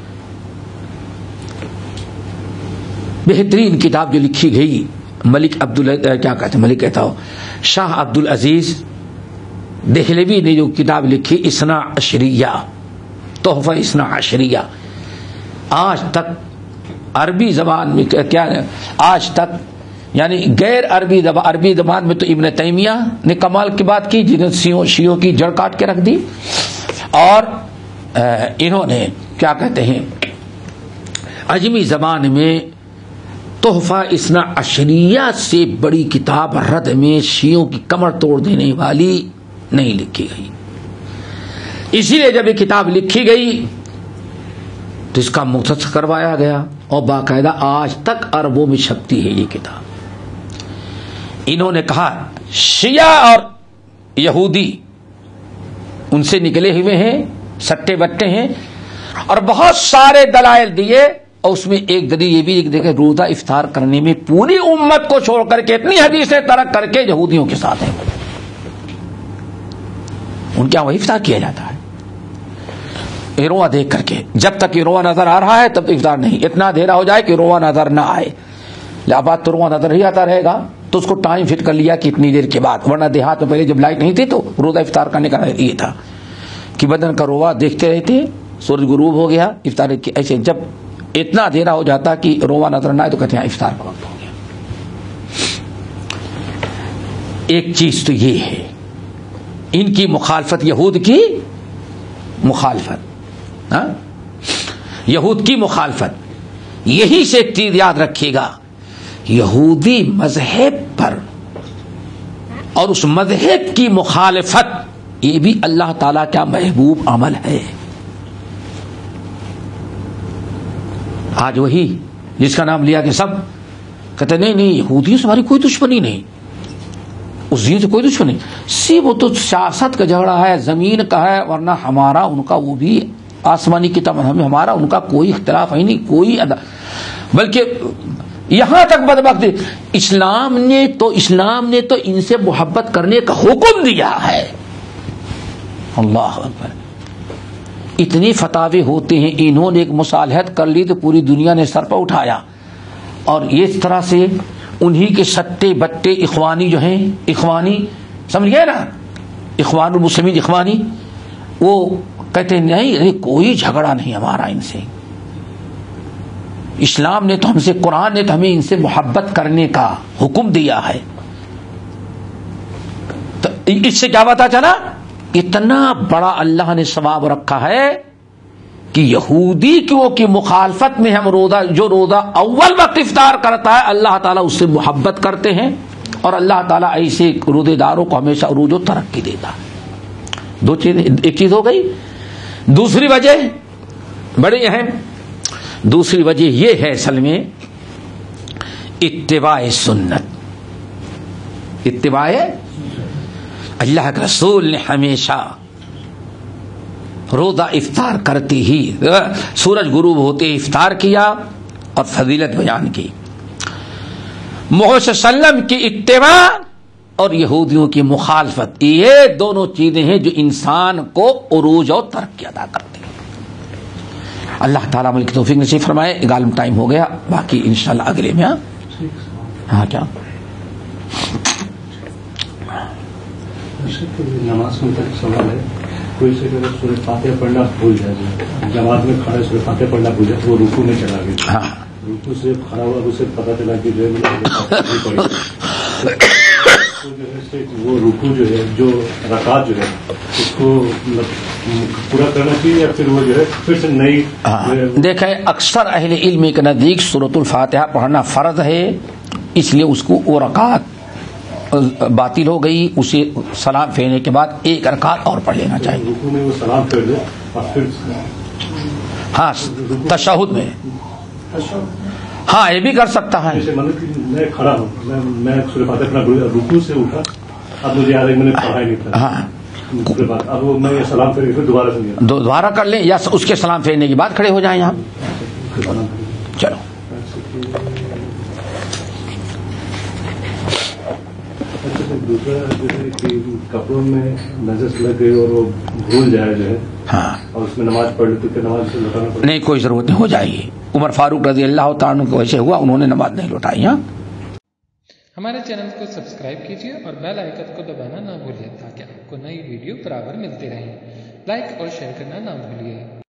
[SPEAKER 2] بہترین کتاب جو لکھی گئی ملک عبد کیا کہتے ہیں ملک کہتا ہو شاہ عبد العزیز دہلوی نے جو کتاب لکھی اثنا عشریہ، تحفہ اثنا عشریہ، آج تک عربی زبان میں کیا آج تک یعنی غیر عربی زبان عربی زبان میں تو ابن تیمیہ نے کمال کی بات کی جنہوں نے شیعوں کی جڑ کاٹ کے رکھ دی، اور انہوں نے کیا کہتے ہیں عجمی زبان میں تحفہ اثنا عشریہ سے بڑی کتاب رد میں شیعوں کی کمر توڑ دینے والی نہیں لکھی گئی. اسی لیے جب یہ کتاب لکھی گئی تو اس کا مختصر کروایا گیا اور باقاعدہ آج تک عربوں میں چھپتی ہے یہ کتاب. انہوں نے کہا شیعہ اور یہودی ان سے نکلے ہوئے ہیں، سٹے بٹے ہیں، اور بہت سارے دلائل دیے، اور اس میں ایک دلیل یہ بھی دیکھے روزہ افطار کرنے میں پوری امت کو چھوڑ کر کے اتنی حدیثیں ترک کر کے یہودیوں کے ساتھ ہیں، ان کے یہاں وہی افطار کیا جاتا ہے رواں دیکھ کر کے. جب تک یہ رواں نظر آ رہا ہے تب افطار نہیں، اتنا اندھیرا ہو جائے کہ رواں نظر نہ آئے، لابات تو رواں نظر ہی آتا رہے گا، تو اس کو ٹائم فٹ کر لیا کہ اتنی دیر کے بعد، ورنہ دیہات میں پہلے جب لائٹ نہیں تھی تو روزہ افطار کرنے کا یہ تھا کہ بدن کا رواں دیکھتے رہتے، سورج غروب ہو گیا افطار ایسے، جب اتنا اندھیرا ہو جاتا کہ رواں نظر نہ آئے تو کہتے ہیں افطار کا وقت ہو گیا. ایک چیز تو یہ ہے ان کی مخالفت، یہود کی مخالفت، ہاں یہود کی مخالفت. یہی سے ایک چیز یاد رکھیے گا، یہودی مذہب پر اور اس مذہب کی مخالفت یہ بھی اللہ تعالیٰ کا محبوب عمل ہے. آج وہی جس کا نام لیا کہ سب کہتے نہیں نہیں یہودیوں سے ہماری کوئی دشمنی نہیں، اس دین سے کوئی دشمنی نہیں، صرف وہ تو سیاست کا جھگڑا ہے، زمین کا ہے، ورنہ ہمارا ان کا وہ بھی آسمانی کتاب، ہمیں ہمارا ان کا کوئی اختلاف ہے نہیں، کوئی ادا. بلکہ یہاں تک بدبختی اسلام نے تو اسلام نے تو ان سے محبت کرنے کا حکم دیا ہے. اللہ اکبر. اتنی فتاوے ہوتے ہیں، انہوں نے ایک مصالحت کر لی تو پوری دنیا نے سر پر اٹھایا، اور اس طرح سے انہی کے سٹے بٹے اخوانی جو ہیں، اخوانی سمجھ گئے نا، اخوان المسلمین اخوانی، وہ کہتے ہیں نہیں کوئی جھگڑا نہیں ہمارا ان سے، اسلام نے تو ہم سے، قرآن نے تو ہمیں ان سے محبت کرنے کا حکم دیا ہے. تو اس سے کیا پتا چلا؟ اتنا بڑا اللہ نے ثواب رکھا ہے کہ یہودی کی مخالفت میں ہم روزہ، جو روزہ اول وقت افطار کرتا ہے اللہ تعالیٰ اس سے محبت کرتے ہیں، اور اللہ تعالیٰ ایسے روزے داروں کو ہمیشہ عروج و ترقی دیتا ہے. دو چیزیں، ایک چیز ہو گئی. دوسری وجہ بڑی اہم، دوسری وجہ یہ ہے اصل میں اتباع سنت. اتباع اللہ کے رسول نے ہمیشہ روزہ افطار کرتے ہی، سورج غروب ہوتے افطار کیا اور فضیلت بیان کی. محمد صلی اللہ علیہ وسلم کی اتباع اور یہودیوں کی مخالفت، یہ دونوں چیزیں ہیں جو انسان کو عروج اور ترقی عطا کرتے ہیں. اللہ تعالیٰ ملک کی توفیق نصیب فرمائے. غالب ٹائم ہو گیا، باقی انشاءاللہ اگلے میں. ہاں ہاں کیا
[SPEAKER 3] نماز میں تک سوال ہے، کوئی سے اگر سورہ فاتحہ پڑھنا بھول جائے، جماعت میں کھڑا سورہ فاتحہ پڑھنا بھول جائے، وہ رکوع میں چلا گیا.
[SPEAKER 2] ہاں
[SPEAKER 3] رکوع سے کھڑا ہوا، اسے پتا چلا کہ جو ہے وہ رکوع جو ہے، جو رکعت جو ہے اس کو پورا کرنا چاہیے یا پھر وہ جو ہے پھر سے نئی.
[SPEAKER 2] دیکھیں اکثر اہل علم کے نزدیک سورۃ الفاتحہ پڑھنا فرض ہے، اس لیے اس کو وہ رکعت باطل ہو گئی، اسے سلام پھیرنے کے بعد ایک رکعت اور پڑھ لینا چاہیے.
[SPEAKER 3] رکوع میں وہ سلام پھیر دے اور پھر
[SPEAKER 2] ہاں تشہد میں، ہاں یہ بھی کر سکتا ہے.
[SPEAKER 3] جیسے مطلب کہ میں کھڑا ہوں، میں میں سورہ فاتحہ پڑھنا بھول گیا، رکوع سے اٹھا، اب مجھے یاد ہے میں نے پڑھا ہی نہیں تھا.
[SPEAKER 2] ہاں
[SPEAKER 3] اب وہ میں یہ سلام پھیر کے پھر دوبارہ سے
[SPEAKER 2] دوبارہ کر لیں یا اس کے سلام پھیرنے کے بعد کھڑے ہو جائیں. یہاں چلو
[SPEAKER 3] دوسرا جیسے کہ کپڑوں میں نجس لگ گئی اور وہ بھول جائے جو ہے،
[SPEAKER 2] ہاں
[SPEAKER 3] اور اس میں نماز پڑھ لی تو نماز سے لوٹانا پڑے؟
[SPEAKER 2] نہیں، کوئی ضرورت نہیں، ہو جائے گی. عمر فاروق رضی اللہ تعالیٰ عنہ کو ویسے ہوا، انہوں نے نماز نہیں لوٹائی. ہاں
[SPEAKER 4] ہمارے چینل کو سبسکرائب کیجیے اور بیل آئیکن کو دبانا نہ بھولیے تاکہ آپ کو نئی ویڈیو برابر ملتی رہیں. لائک اور شیئر کرنا نہ بھولیے.